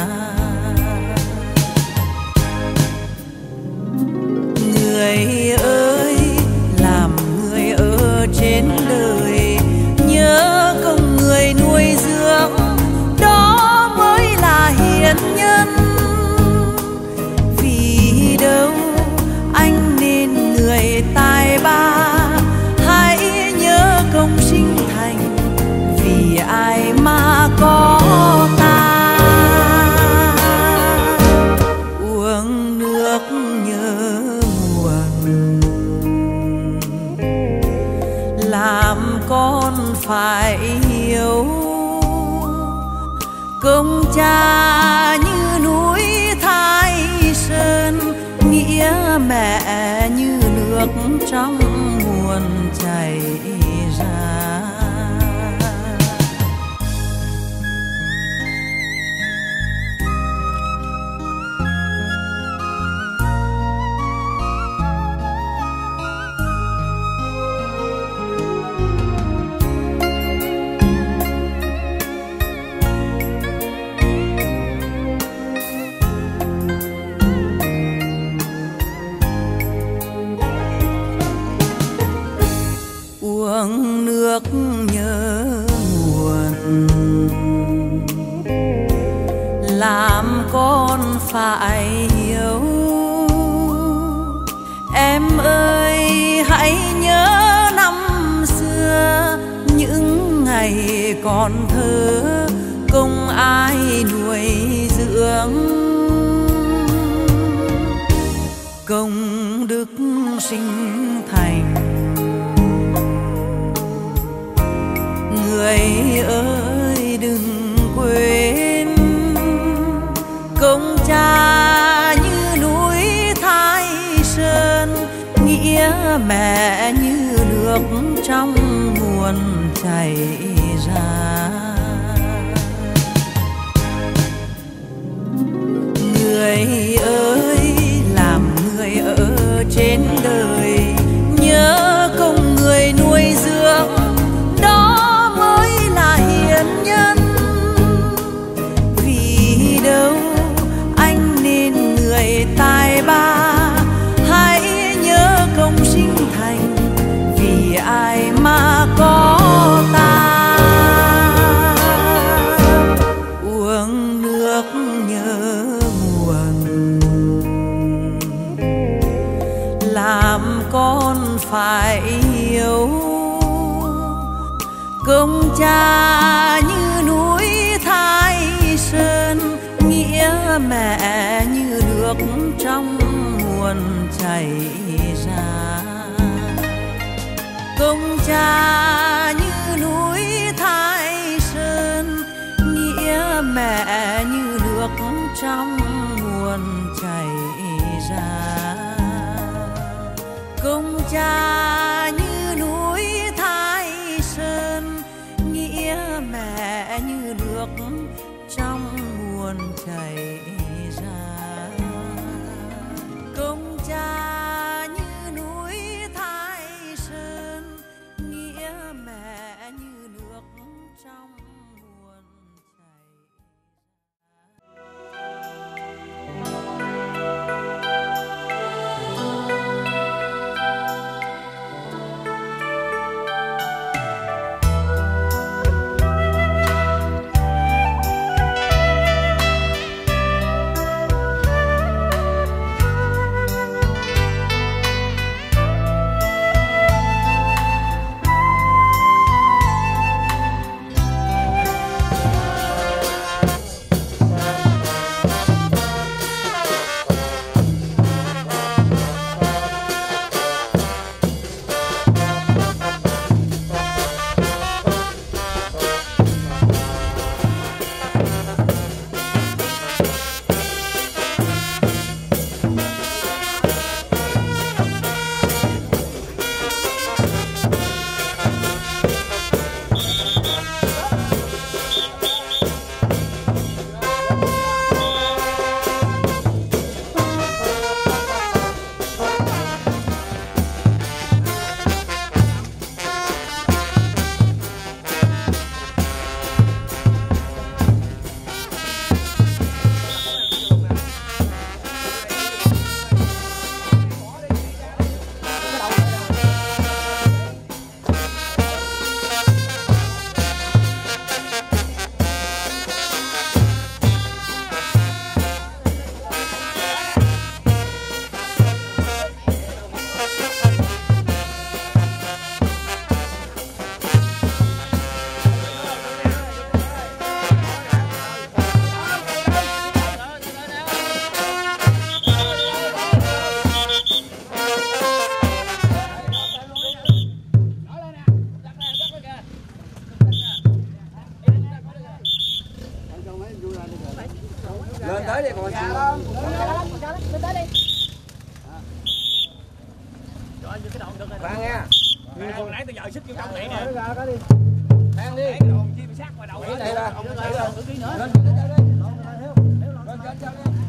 Speaker 6: Người ơi làm người ở trên đời, nhớ công người nuôi dưỡng, đó mới là hiền nhân. Vì đâu anh nên người tài ba, hãy nhớ công sinh thành, vì ai mà có ta. Uống nước nhớ nguồn, làm con phải hiểu. Công cha như núi Thái Sơn, nghĩa mẹ như nước trong nguồn chảy ra. Uống nước nhớ nguồn, làm con phải hiểu. Em ơi hãy nhớ năm xưa, những ngày còn thơ công ai nuôi dưỡng. Công đức sinh thành, người ơi đừng quên. Công cha như núi Thái Sơn, nghĩa mẹ như nước trong nguồn chảy ra. Người ơi làm người ở trên đời, nhớ công người nuôi dưỡng, đó mới là hiền nhân. Vì đâu anh nên người tài ba, hãy nhớ công sinh thành, vì ai mà có ta. Uống nước nhớ nguồn, làm con phải hiểu. Công cha như núi Thái Sơn, nghĩa mẹ như nước trong nguồn chảy ra. Công cha như núi Thái Sơn, nghĩa mẹ như nước trong nguồn chảy ra. Công cha như núi Thái nguồn chảy ra. Công cha như núi Thái Sơn, nghĩa mẹ như nước trong nguồn chảy
Speaker 4: lên tới đi còn xa lắm.
Speaker 3: Lên tới đi.
Speaker 4: Ra nghe.
Speaker 8: Hồi nãy từ giờ xích vô trong này nè.
Speaker 4: Ra cái đi.
Speaker 8: Mang đi. Cái đồn chi mà sát ngoài đầu.
Speaker 4: Này ra. Lên lên đi. Lên trên chân đi.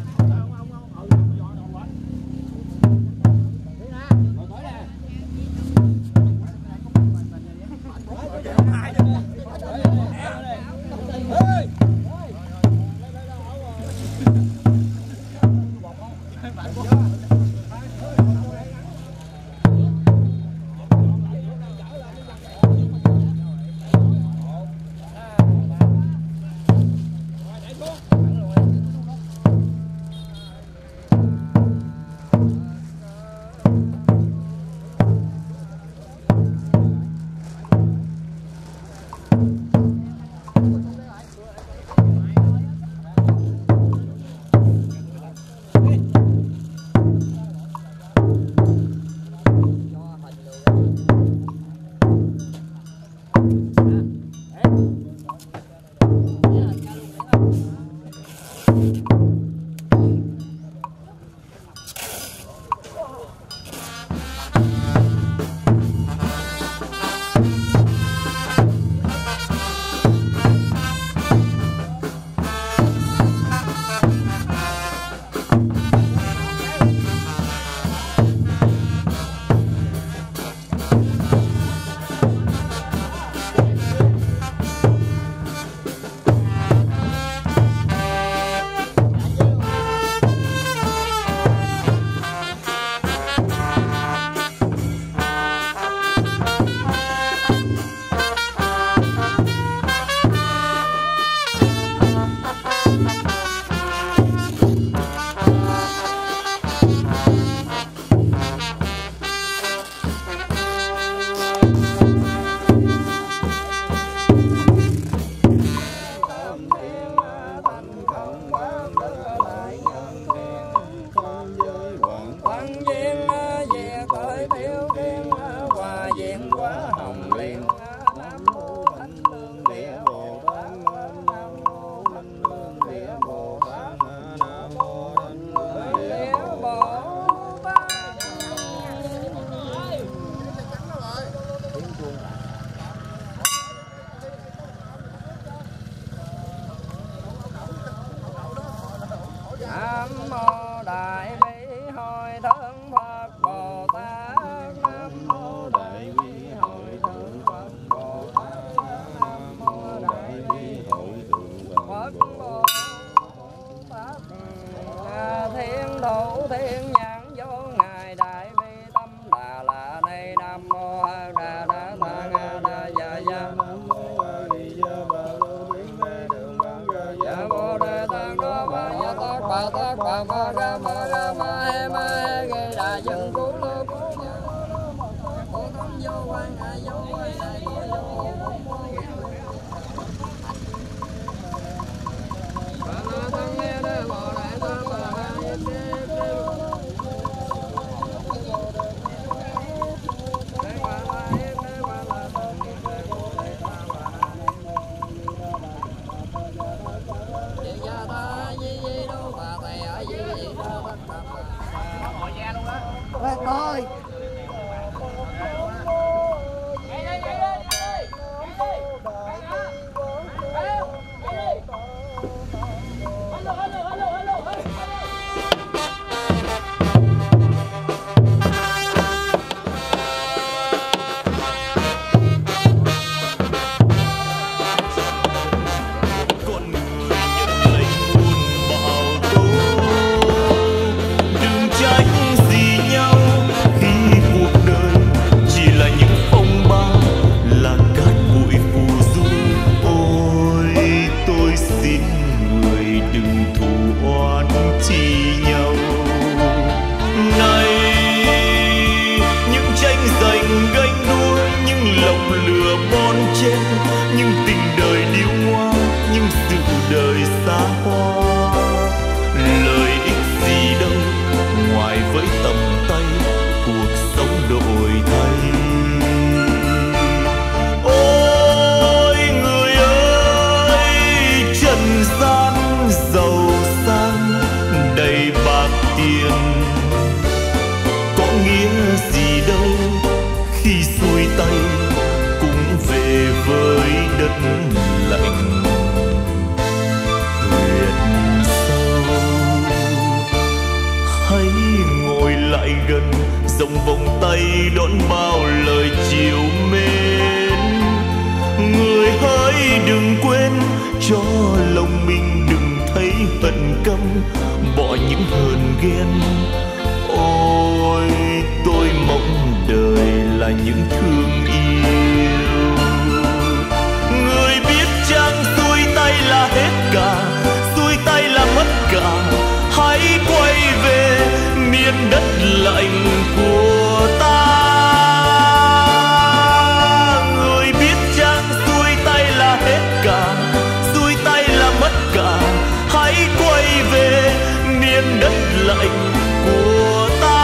Speaker 9: lửa bon chen, nhưng tình đời điêu ngoa, nhưng sự đời xa hoa. Lợi ích gì đâu ngoài với tầm tay, cuộc sống đổi thay. Ôi người ơi, trần gian giàu sang đầy bạc tiền, có nghĩa gì đâu khi xuôi tay cũng về với đất lạnh. Huyệt sâu hãy ngồi lại gần, rộng vòng tay đón bao lời chiều mến. Người hỡi đừng quên, cho lòng mình đừng thấy hận căm, bỏ những hờn ghen. Ôi tôi mong đời là những thương yêu. Người biết chăng xuôi tay là hết cả, xuôi tay là mất cả. Hãy quay về miền đất lạnh của ta. Người biết chăng xuôi tay là hết cả, xuôi tay là mất cả. Hãy quay về miền đất lạnh của ta.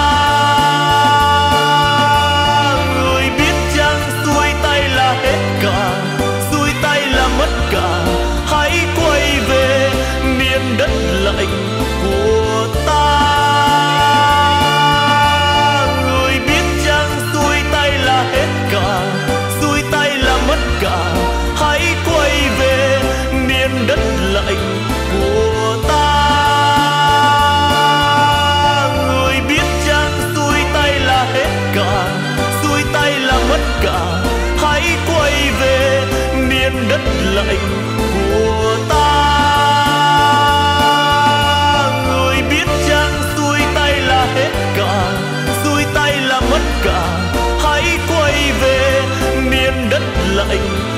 Speaker 9: Người biết chăng xuôi tay là hết cả, xuôi tay là mất cả. Hãy quay về miền đất lạnh của ta. Người biết chăng xuôi tay là hết cả, xuôi tay là mất cả. Hãy quay về miền đất lạnh của ta. Người biết chăng xuôi tay là hết cả, xuôi tay là mất cả. Hãy quay về miền đất lạnh của ta. Người biết chăng xuôi tay là hết cả, xuôi tay là mất cả. Hãy quay về miền đất lạnh